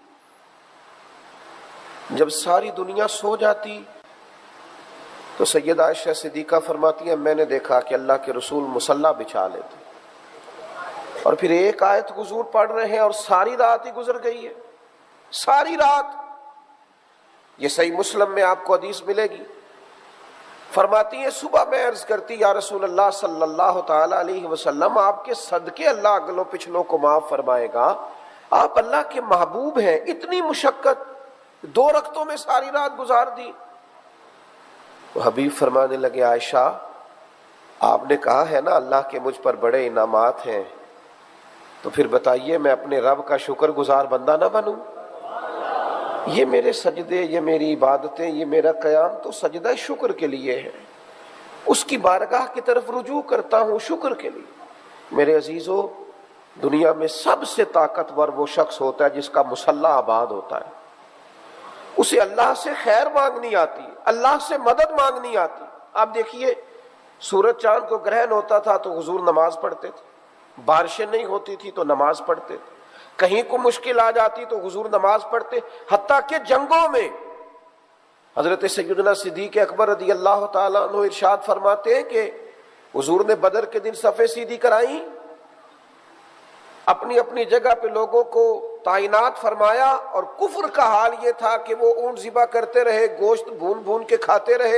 B: جب ساری دنیا سو جاتی تو سیدہ عائشہ صدیقہ فرماتی ہیں میں نے دیکھا کہ اللہ کے رسول مصلی بچھا لیتے، اور پھر ایک آیت حضور پڑھ رہے ہیں اور ساری رات ہی گزر گئی ہے، ساری رات۔ یہ صحیح مسلم میں آپ کو حدیث ملے گی، فرماتی ہیں صبح میں عرض کرتی یا رسول اللہ صلی اللہ تعالی علیہ وسلم، آپ کے صدقے اللہ اگلوں پچھلوں کو معاف فرمائے گا، آپ اللہ کے محبوب ہیں، اتنی مشقت 2 رکعتوں میں ساری رات گزار دی۔ وہ حبیب فرمانے لگے عائشہ آپ نے کہا ہے نا اللہ کے مجھ پر بڑے انعامات ہیں، تو پھر بتائیے میں اپنے رب کا شکر گزار بندہ نہ بنوں؟ یہ میرے سجدے، یہ میری عبادتیں، یہ میرا قیام تو سجدہ شکر کے لیے ہے، اس کی بارگاہ کی طرف رجوع کرتا ہوں شکر کے لیے۔ میرے عزیزو، دنیا میں سب سے طاقتور وہ شخص ہوتا ہے جس کا مصلی آباد ہوتا ہے، اسے اللہ سے خیر مانگنی آتی، اللہ سے مدد مانگنی آتی۔ آپ دیکھیے سورج چاند کو گرہن ہوتا تھا تو حضور نماز پڑھتے تھے، بارشیں نہیں ہوتی تھی تو نماز پڑھتے تھے، کہیں کو مشکل آ جاتی تو حضور نماز پڑھتے، حتیٰ کہ جنگوں میں حضرت سیدنا صدیق اکبر رضی اللہ تعالیٰ عنہ ارشاد فرماتے ہیں کہ حضور نے بدر کے دن صفیں سیدھی کرائیں، اپنی اپنی جگہ پہ لوگوں کو تعینات فرمایا، اور کفر کا حال یہ تھا کہ وہ اونٹ ذبح کرتے رہے، گوشت بھون بھون کے کھاتے رہے،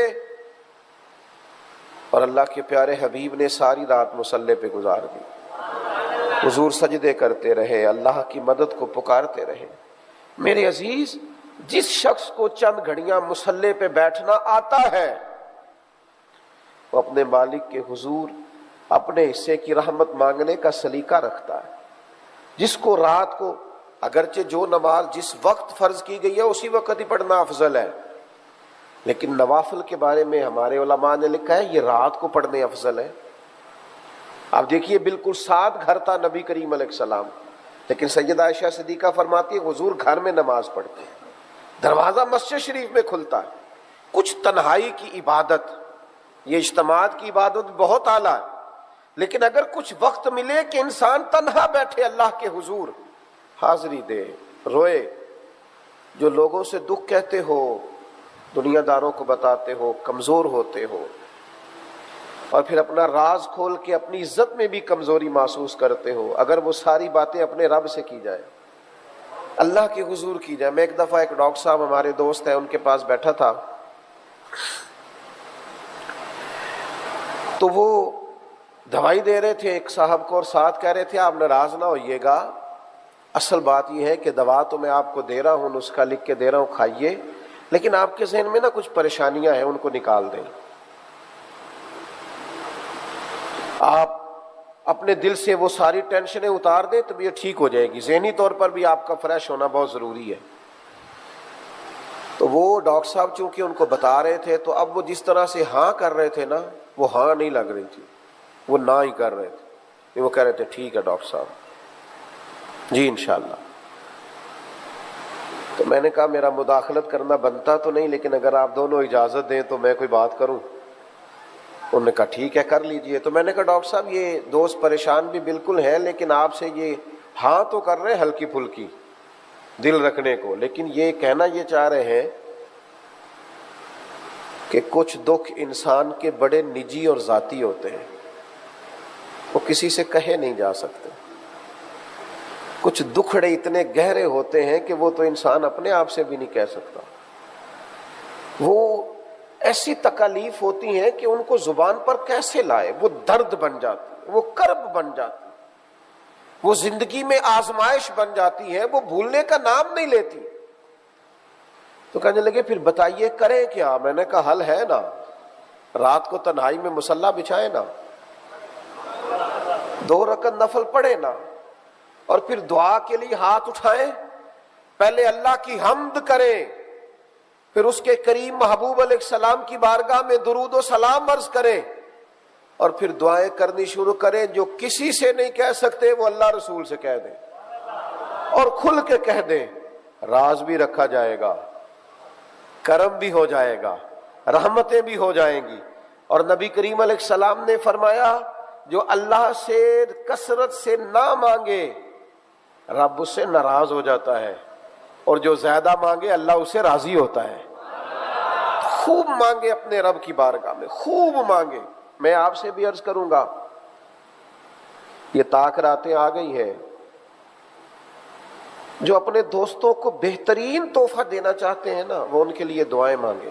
B: اور اللہ کے پیارے حبیب نے ساری رات مصلی پہ گزار دی، حضور سجدے کرتے رہے، اللہ کی مدد کو پکارتے رہے۔ میرے عزیز، جس شخص کو چند گھڑیاں مصلی پہ بیٹھنا آتا ہے وہ اپنے مالک کے حضور اپنے حصے کی رحمت مانگنے کا سلیقہ رکھتا ہے. جس کو رات کو اگرچہ جو نماز جس وقت فرض کی گئی ہے اسی وقت ہی پڑھنا افضل ہے، لیکن نوافل کے بارے میں ہمارے علماء نے لکھا ہے یہ رات کو پڑھنے افضل ہے. آپ دیکھیے بالکل ساتھ گھر تھا نبی کریم علیہ السلام، لیکن سیدہ عائشہ صدیقہ فرماتی ہے حضور گھر میں نماز پڑھتے ہیں، دروازہ مسجد شریف میں کھلتا ہے. کچھ تنہائی کی عبادت، یہ اجتماعات کی عبادت بہت اعلیٰ ہے، لیکن اگر کچھ وقت ملے کہ انسان تنہا بیٹھے اللہ کے حضور حاضری دے، روئے، جو لوگوں سے دکھ کہتے ہو، دنیا داروں کو بتاتے ہو، کمزور ہوتے ہو، اور پھر اپنا راز کھول کے اپنی عزت میں بھی کمزوری محسوس کرتے ہو، اگر وہ ساری باتیں اپنے رب سے کی جائے، اللہ کے حضور کی جائے. میں ایک دفعہ ایک ڈاکٹر صاحب ہمارے دوست ہیں ان کے پاس بیٹھا تھا، تو وہ دوائی دے رہے تھے ایک صاحب کو اور ساتھ کہہ رہے تھے آپ ناراض نہ ہوئیے گا، اصل بات یہ ہے کہ دوا تو میں آپ کو دے رہا ہوں، نسخہ لکھ کے دے رہا ہوں، کھائیے، لیکن آپ کے ذہن میں نا کچھ پریشانیاں ہیں ان کو نکال دیں. آپ اپنے دل سے وہ ساری ٹینشنیں اتار دیں تو یہ ٹھیک ہو جائے گی، ذہنی طور پر بھی آپ کا فریش ہونا بہت ضروری ہے. تو وہ ڈاکٹر صاحب چونکہ ان کو بتا رہے تھے تو اب وہ جس طرح سے ہاں کر رہے تھے نا، وہ ہاں نہیں لگ رہی تھی، وہ نہ ہی کر رہے تھے. وہ کہہ رہے تھے ٹھیک ہے ڈاکٹر صاحب جی انشاءاللہ. تو میں نے کہا میرا مداخلت کرنا بنتا تو نہیں، لیکن اگر آپ دونوں اجازت دیں تو میں کوئی بات کروں. انہوں نے کہا ٹھیک ہے کر لیجئے. تو میں نے کہا ڈاکٹر صاحب یہ دوست پریشان بھی بالکل ہیں، لیکن آپ سے یہ ہاں تو کر رہے ہیں ہلکی پھلکی دل رکھنے کو، لیکن یہ کہنا یہ چاہ رہے ہیں کہ کچھ دکھ انسان کے بڑے نجی اور ذاتی ہوتے ہیں، وہ کسی سے کہے نہیں جا سکتے. کچھ دکھڑے اتنے گہرے ہوتے ہیں کہ وہ تو انسان اپنے آپ سے بھی نہیں کہہ سکتا. وہ ایسی تکالیف ہوتی ہیں کہ ان کو زبان پر کیسے لائے، وہ درد بن جاتی، وہ کرب بن جاتی، وہ زندگی میں آزمائش بن جاتی ہے، وہ بھولنے کا نام نہیں لیتی. تو کہنے لگے پھر بتائیے کریں کیا؟ میں نے کہا حل ہے نا، رات کو تنہائی میں مصلی بچھائیں نا، 2 رکعت نفل پڑھیں نا، اور پھر دعا کے لیے ہاتھ اٹھائیں، پہلے اللہ کی حمد کریں، پھر اس کے کریم محبوب علیہ السلام کی بارگاہ میں درود و سلام عرض کریں، اور پھر دعائیں کرنی شروع کریں. جو کسی سے نہیں کہہ سکتے وہ اللہ رسول سے کہہ دیں، اور کھل کے کہہ دیں، راز بھی رکھا جائے گا، کرم بھی ہو جائے گا، رحمتیں بھی ہو جائیں گی. اور نبی کریم علیہ السلام نے فرمایا جو اللہ سے کثرت سے نہ مانگے رب اس سے ناراض ہو جاتا ہے، اور جو زیادہ مانگے اللہ اس سے راضی ہوتا ہے. خوب مانگے اپنے رب کی بارگاہ میں، خوب مانگے. میں آپ سے بھی عرض کروں گا، یہ طاق راتیں آ گئی ہیں، جو اپنے دوستوں کو بہترین تحفہ دینا چاہتے ہیں نا وہ ان کے لیے دعائیں مانگیں.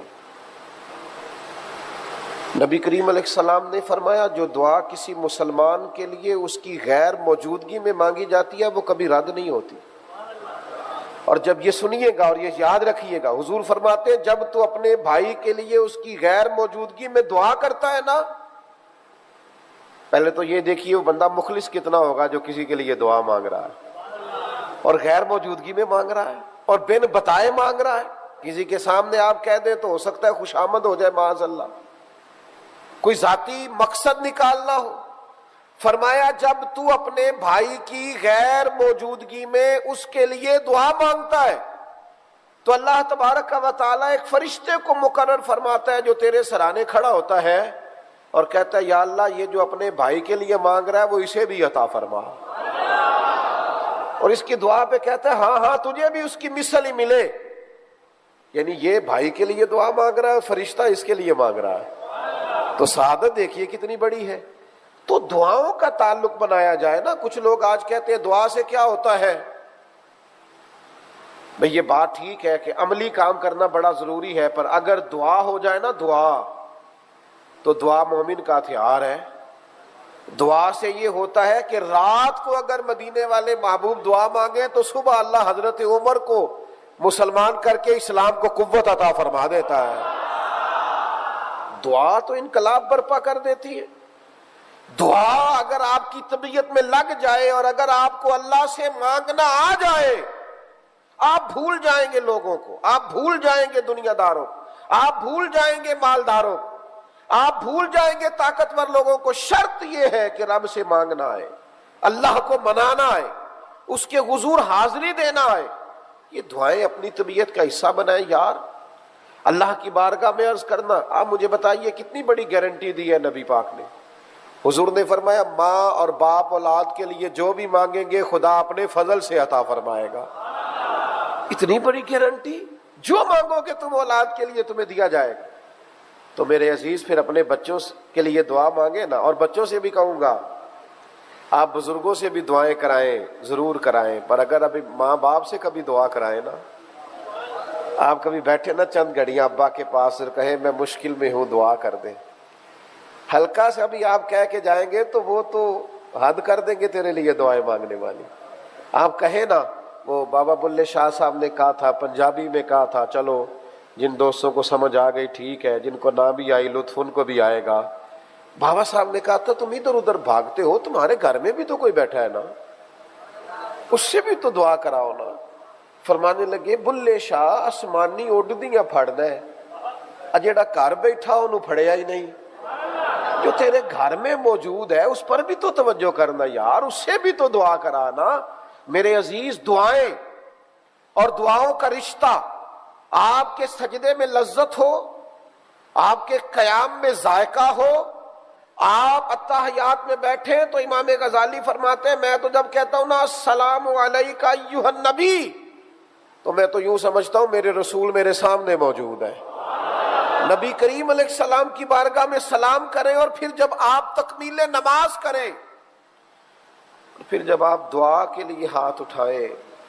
B: نبی کریم علیہ السلام نے فرمایا جو دعا کسی مسلمان کے لیے اس کی غیر موجودگی میں مانگی جاتی ہے وہ کبھی رد نہیں ہوتی. اور جب یہ سنیے گا اور یہ یاد رکھیے گا، حضور فرماتے ہیں جب تو اپنے بھائی کے لیے اس کی غیر موجودگی میں دعا کرتا ہے نا، پہلے تو یہ دیکھیے وہ بندہ مخلص کتنا ہوگا جو کسی کے لیے دعا مانگ رہا ہے اور غیر موجودگی میں مانگ رہا ہے اور بن بتائے مانگ رہا ہے. کسی کے سامنے آپ کہہ دیں تو ہو سکتا ہے خوش آمد ہو جائے معاذ اللہ، کوئی ذاتی مقصد نکالنا ہو. فرمایا جب تو اپنے بھائی کی غیر موجودگی میں اس کے لیے دعا مانگتا ہے تو اللہ تبارک و تعالیٰ ایک فرشتے کو مقرر فرماتا ہے جو تیرے سرانے کھڑا ہوتا ہے اور کہتا ہے یا اللہ یہ جو اپنے بھائی کے لیے مانگ رہا ہے وہ اسے بھی عطا فرما. اور اس کی دعا پہ کہتا ہے ہاں ہاں تجھے بھی اس کی مثل ہی ملے. یعنی یہ بھائی کے لیے دعا مانگ رہا ہے، فرشتہ اس کے لیے مانگ رہا ہے، تو سعادت دیکھیے کتنی بڑی ہے. تو دعاؤں کا تعلق بنایا جائے نا. کچھ لوگ آج کہتے ہیں دعا سے کیا ہوتا ہے. بھئی یہ بات ٹھیک ہے کہ عملی کام کرنا بڑا ضروری ہے، پر اگر دعا ہو جائے نا دعا، تو دعا مومن کا ہتھیار ہے. دعا سے یہ ہوتا ہے کہ رات کو اگر مدینے والے محبوب دعا مانگے تو صبح اللہ حضرت عمر کو مسلمان کر کے اسلام کو قوت عطا فرما دیتا ہے. دعا تو انقلاب برپا کر دیتی ہے. دعا اگر آپ کی طبیعت میں لگ جائے اور اگر آپ کو اللہ سے مانگنا آ جائے، آپ بھول جائیں گے لوگوں کو، آپ بھول جائیں گے دنیا داروں کو، آپ بھول جائیں گے مالداروں کو، آپ بھول جائیں گے طاقتور لوگوں کو۔ شرط یہ ہے کہ رب سے مانگنا ہے، اللہ کو منانا ہے، اس کے حضور حاضری دینا ہے۔ یہ دعائیں اپنی طبیعت کا حصہ بنائیں یار، اللہ کی بارگاہ میں عرض کرنا۔ آپ مجھے بتائیے کتنی بڑی گارنٹی دی ہے نبی پاک نے۔ حضور نے فرمایا ماں اور باپ اولاد کے لیے جو بھی مانگیں گے خدا اپنے فضل سے عطا فرمائے گا۔ اتنی بڑی گارنٹی، جو مانگو گے تم اولاد کے لیے تمہیں دیا جائے گا۔ تو میرے عزیز پھر اپنے بچوں کے لیے دعا مانگے نا، اور بچوں سے بھی کہوں گا آپ بزرگوں سے بھی دعائیں کرائیں، ضرور کرائیں، پر اگر ابھی ماں باپ سے کبھی دعا کرائیں نا، آپ کبھی بیٹھے نا چند گھڑیاں ابا کے پاس اور کہیں میں مشکل میں ہوں دعا کر دیں، ہلکا سے ابھی آپ کہہ کے جائیں گے تو وہ تو حد کر دیں گے تیرے لیے دعائیں مانگنے والی۔ آپ کہیں نا، وہ بابا بلے شاہ صاحب نے کہا تھا، پنجابی میں کہا تھا، چلو جن دوستوں کو سمجھ آ گئی ٹھیک ہے، جن کو نہ بھی آئی لطف ان کو بھی آئے گا۔ بابا صاحب نے کہا تھا تم ادھر ادھر بھاگتے ہو، تمہارے گھر میں بھی تو کوئی بیٹھا ہے نا، اس سے بھی تو دعا کراؤ نا۔ فرمانے لگے بلے شاہ آسمانی اڈدیاں پھڑنا ہے، جیڑا گھر بیٹھا انہوں پھڑیا ہی نہیں، جو تیرے گھر میں موجود ہے اس پر بھی تو توجہ کرنا یار، اس سے بھی تو دعا کرانا۔ میرے عزیز دعائیں اور دعاؤں کا رشتہ، آپ کے سجدے میں لذت ہو، آپ کے قیام میں ذائقہ ہو، آپ اتحیات میں بیٹھیں تو امام غزالی فرماتے ہیں میں تو جب کہتا ہوں نا السلام علیکہ ایھا النبی، تو میں تو یوں سمجھتا ہوں میرے رسول میرے سامنے موجود ہے۔ نبی کریم علیہ السلام کی بارگاہ میں سلام کریں، اور پھر جب آپ تکمیل نماز کریں، پھر جب آپ دعا کے لیے ہاتھ اٹھائیں،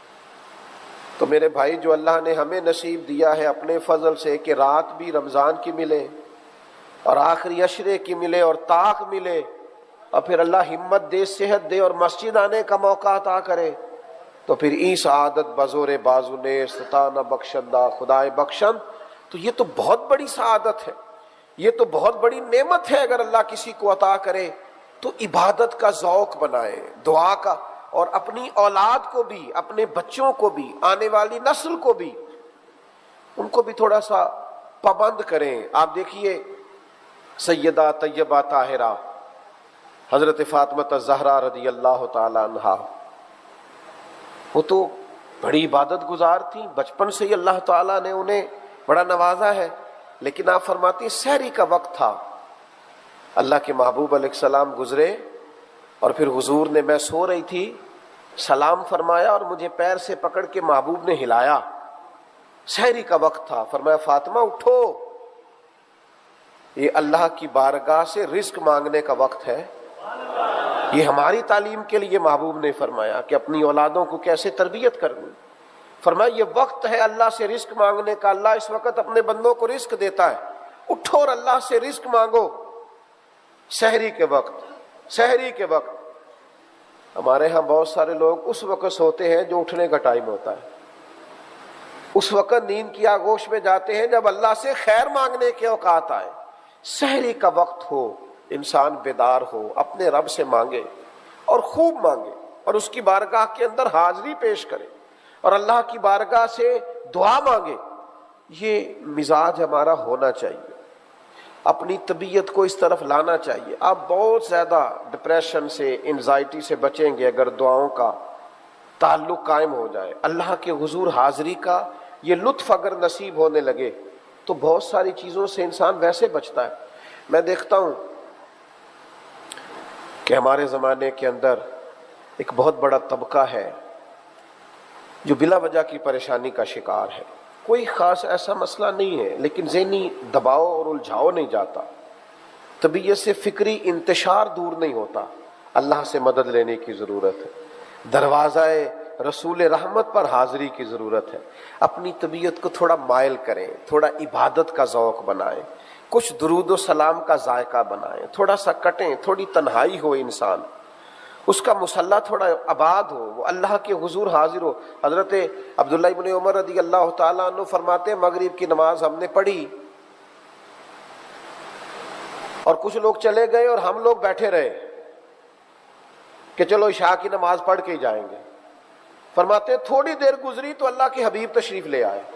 B: تو میرے بھائی جو اللہ نے ہمیں نصیب دیا ہے اپنے فضل سے کہ رات بھی رمضان کی ملے اور آخری عشرے کی ملے اور طاق ملے، اور پھر اللہ ہمت دے، صحت دے اور مسجد آنے کا موقع عطا کرے، تو پھر ای سعادت بزور بازو نے ستانہ بخشندہ خدائے بخشند، تو یہ تو بہت بڑی سعادت ہے، یہ تو بہت بڑی نعمت ہے۔ اگر اللہ کسی کو عطا کرے تو عبادت کا ذوق بنائے، دعا کا، اور اپنی اولاد کو بھی، اپنے بچوں کو بھی، آنے والی نسل کو بھی، ان کو بھی تھوڑا سا پابند کریں۔ آپ دیکھیے سیدہ طیبہ طاہرہ حضرت فاطمہ الزہرا رضی اللہ تعالی عنہا، وہ تو بڑی عبادت گزار تھیں، بچپن سے ہی اللہ تعالیٰ نے انہیں بڑا نوازا ہے، لیکن آپ فرماتی ہیں سحری کا وقت تھا، اللہ کے محبوب علیہ السلام گزرے، اور پھر حضور نے، میں سو رہی تھی، سلام فرمایا اور مجھے پیر سے پکڑ کے محبوب نے ہلایا، سحری کا وقت تھا، فرمایا فاطمہ اٹھو، یہ اللہ کی بارگاہ سے رزق مانگنے کا وقت ہے۔ یہ ہماری تعلیم کے لیے محبوب نے فرمایا کہ اپنی اولادوں کو کیسے تربیت کرنی، فرمایا یہ وقت ہے اللہ سے رزق مانگنے کا، اللہ اس وقت اپنے بندوں کو رزق دیتا ہے، اٹھو اور اللہ سے رزق مانگو۔ سحری کے وقت، سحری کے وقت ہمارے ہاں بہت سارے لوگ اس وقت سوتے ہیں جو اٹھنے کا ٹائم ہوتا ہے، اس وقت نیند کی آغوش میں جاتے ہیں جب اللہ سے خیر مانگنے کے اوقات آئے۔ سحری کا وقت ہو، انسان بیدار ہو، اپنے رب سے مانگے اور خوب مانگے، اور اس کی بارگاہ کے اندر حاضری پیش کرے اور اللہ کی بارگاہ سے دعا مانگے۔ یہ مزاج ہمارا ہونا چاہیے، اپنی طبیعت کو اس طرف لانا چاہیے۔ آپ بہت زیادہ ڈپریشن سے، انزائٹی سے بچیں گے اگر دعاؤں کا تعلق قائم ہو جائے، اللہ کے حضور حاضری کا یہ لطف اگر نصیب ہونے لگے تو بہت ساری چیزوں سے انسان ویسے بچتا ہے۔ میں دیکھتا ہوں کہ ہمارے زمانے کے اندر ایک بہت بڑا طبقہ ہے جو بلا وجہ کی پریشانی کا شکار ہے، کوئی خاص ایسا مسئلہ نہیں ہے، لیکن ذہنی دباؤ اور الجھاؤ نہیں جاتا، طبیعت سے فکری انتشار دور نہیں ہوتا۔ اللہ سے مدد لینے کی ضرورت ہے، دروازہ رسول رحمت پر حاضری کی ضرورت ہے۔ اپنی طبیعت کو تھوڑا مائل کریں، تھوڑا عبادت کا ذوق بنائیں، کچھ درود و سلام کا ذائقہ بنائیں، تھوڑا سا کٹیں، تھوڑی تنہائی ہو، انسان اس کا مصلی تھوڑا آباد ہو، وہ اللہ کے حضور حاضر ہو۔ حضرت عبداللہ ابن عمر رضی اللہ تعالیٰ عنہ فرماتے ہیں مغرب کی نماز ہم نے پڑھی اور کچھ لوگ چلے گئے اور ہم لوگ بیٹھے رہے، کہ چلو عشاء کی نماز پڑھ کے ہی جائیں گے. فرماتے ہیں تھوڑی دیر گزری تو اللہ کے حبیب تشریف لے آئے.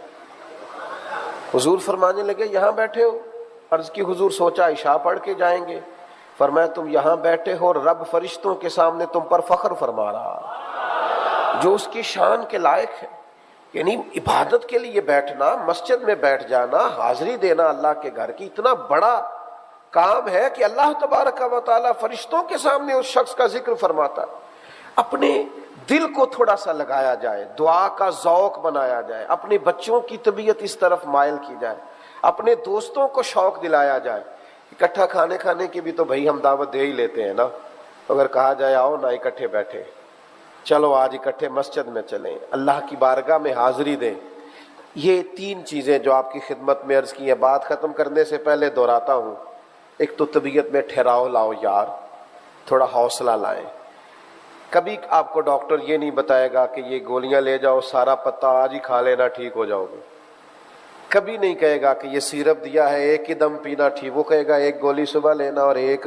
B: حضور فرمانے لگے یہاں بیٹھے ہو؟ عرض کی حضور سوچا عشاء پڑھ کے جائیں گے. فرمایا تم یہاں بیٹھے ہو اور رب فرشتوں کے سامنے تم پر فخر فرما رہا جو اس کی شان کے لائق ہے. یعنی عبادت کے لیے بیٹھنا، مسجد میں بیٹھ جانا، حاضری دینا اللہ کے گھر کی اتنا بڑا کام ہے کہ اللہ تبارک و تعالیٰ فرشتوں کے سامنے اس شخص کا ذکر فرماتا ہے. اپنے دل کو تھوڑا سا لگایا جائے، دعا کا ذوق بنایا جائے، اپنے بچوں کی طبیعت اس طرف مائل کی جائے، اپنے دوستوں کو شوق دلایا جائے. اکٹھا کھانے کی بھی تو بھائی ہم دعوت دے ہی لیتے ہیں نا. اگر کہا جائے آؤ نا اکٹھے بیٹھے، چلو آج اکٹھے مسجد میں چلیں، اللہ کی بارگاہ میں حاضری دیں. یہ 3 چیزیں جو آپ کی خدمت میں عرض کی ہیں، بات ختم کرنے سے پہلے دہراتا ہوں. ایک تو طبیعت میں ٹھہراؤ لاؤ یار، تھوڑا حوصلہ لائیں. کبھی آپ کو ڈاکٹر یہ نہیں بتائے گا کہ یہ گولیاں لے جاؤ، سارا پتا آج ہی کھا لینا ٹھیک ہو جاؤ گے. کبھی نہیں کہے گا کہ یہ سیرپ دیا ہے ایک ہی دم پینا ٹھیک. وہ کہے گا ایک گولی صبح لینا اور ایک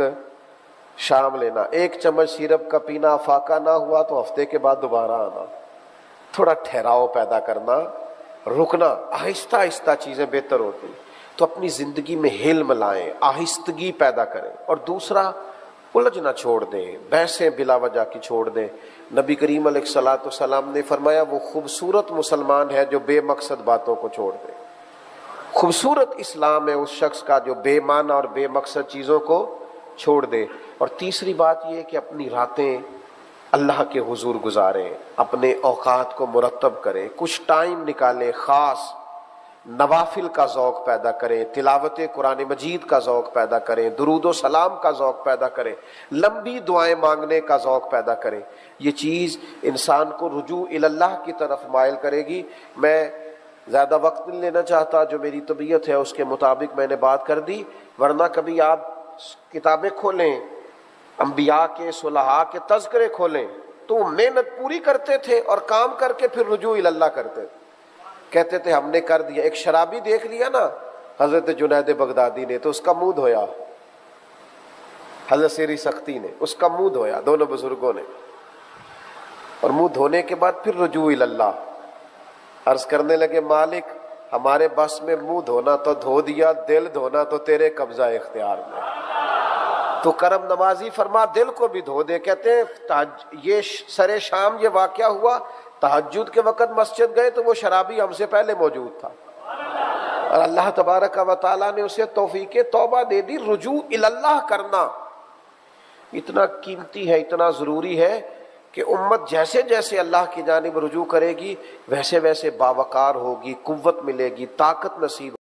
B: شام لینا. 1 چمچ سیرپ کا پینا، فاقہ نہ ہوا تو ہفتے کے بعد دوبارہ آنا. تھوڑا ٹھہراؤ پیدا کرنا، رکنا، آہستہ آہستہ چیزیں بہتر ہوتی. تو اپنی زندگی میں حلم لائیں، آہستگی پیدا کریں. اور دوسرا الجھنا چھوڑ دیں، بحثیں بلا وجہ کی چھوڑ دیں. نبی کریم علیہ الصلوۃ والسلام نے فرمایا وہ خوبصورت مسلمان ہے جو بے مقصد باتوں کو چھوڑ دے. خوبصورت اسلام ہے اس شخص کا جو بے معنی اور بے مقصد چیزوں کو چھوڑ دے. اور تیسری بات یہ کہ اپنی راتیں اللہ کے حضور گزاریں، اپنے اوقات کو مرتب کریں، کچھ ٹائم نکالیں، خاص نوافل کا ذوق پیدا کریں، تلاوت قرآن مجید کا ذوق پیدا کریں، درود و سلام کا ذوق پیدا کریں، لمبی دعائیں مانگنے کا ذوق پیدا کریں. یہ چیز انسان کو رجوع اللہ کی طرف مائل کرے گی. میں زیادہ وقت نہیں لینا چاہتا، جو میری طبیعت ہے اس کے مطابق میں نے بات کر دی. ورنہ کبھی آپ کتابیں کھولیں، انبیاء کے صلحاء کے تذکرے کھولیں تو وہ محنت پوری کرتے تھے اور کام کر کے پھر رجوع اللہ کرتے تھے. کہتے تھے ہم نے کر دیا. ایک شرابی دیکھ لیا نا حضرت جنید بغدادی نے تو اس کا منہ دھویا، حضرت سیری سختی نے اس کا منہ دھویا، دونوں بزرگوں نے. اور منہ دھونے کے بعد پھر رجوع اللہ. عرض کرنے لگے مالک ہمارے بس میں منہ دھونا تو دھو دیا، دل دھونا تو تیرے قبضہ اختیار میں. تو کرم نوازی فرما دل کو بھی دھو دے. کہتے ہیں یہ سر شام یہ واقعہ ہوا، تہجد کے وقت مسجد گئے تو وہ شرابی ہم سے پہلے موجود تھا اور اللہ تبارک و تعالیٰ نے اسے توفیق توبہ دے دی. رجوع اللہ کرنا اتنا قیمتی ہے، اتنا ضروری ہے کہ امت جیسے جیسے اللہ کی جانب رجوع کرے گی ویسے ویسے باوقار ہوگی، قوت ملے گی، طاقت نصیب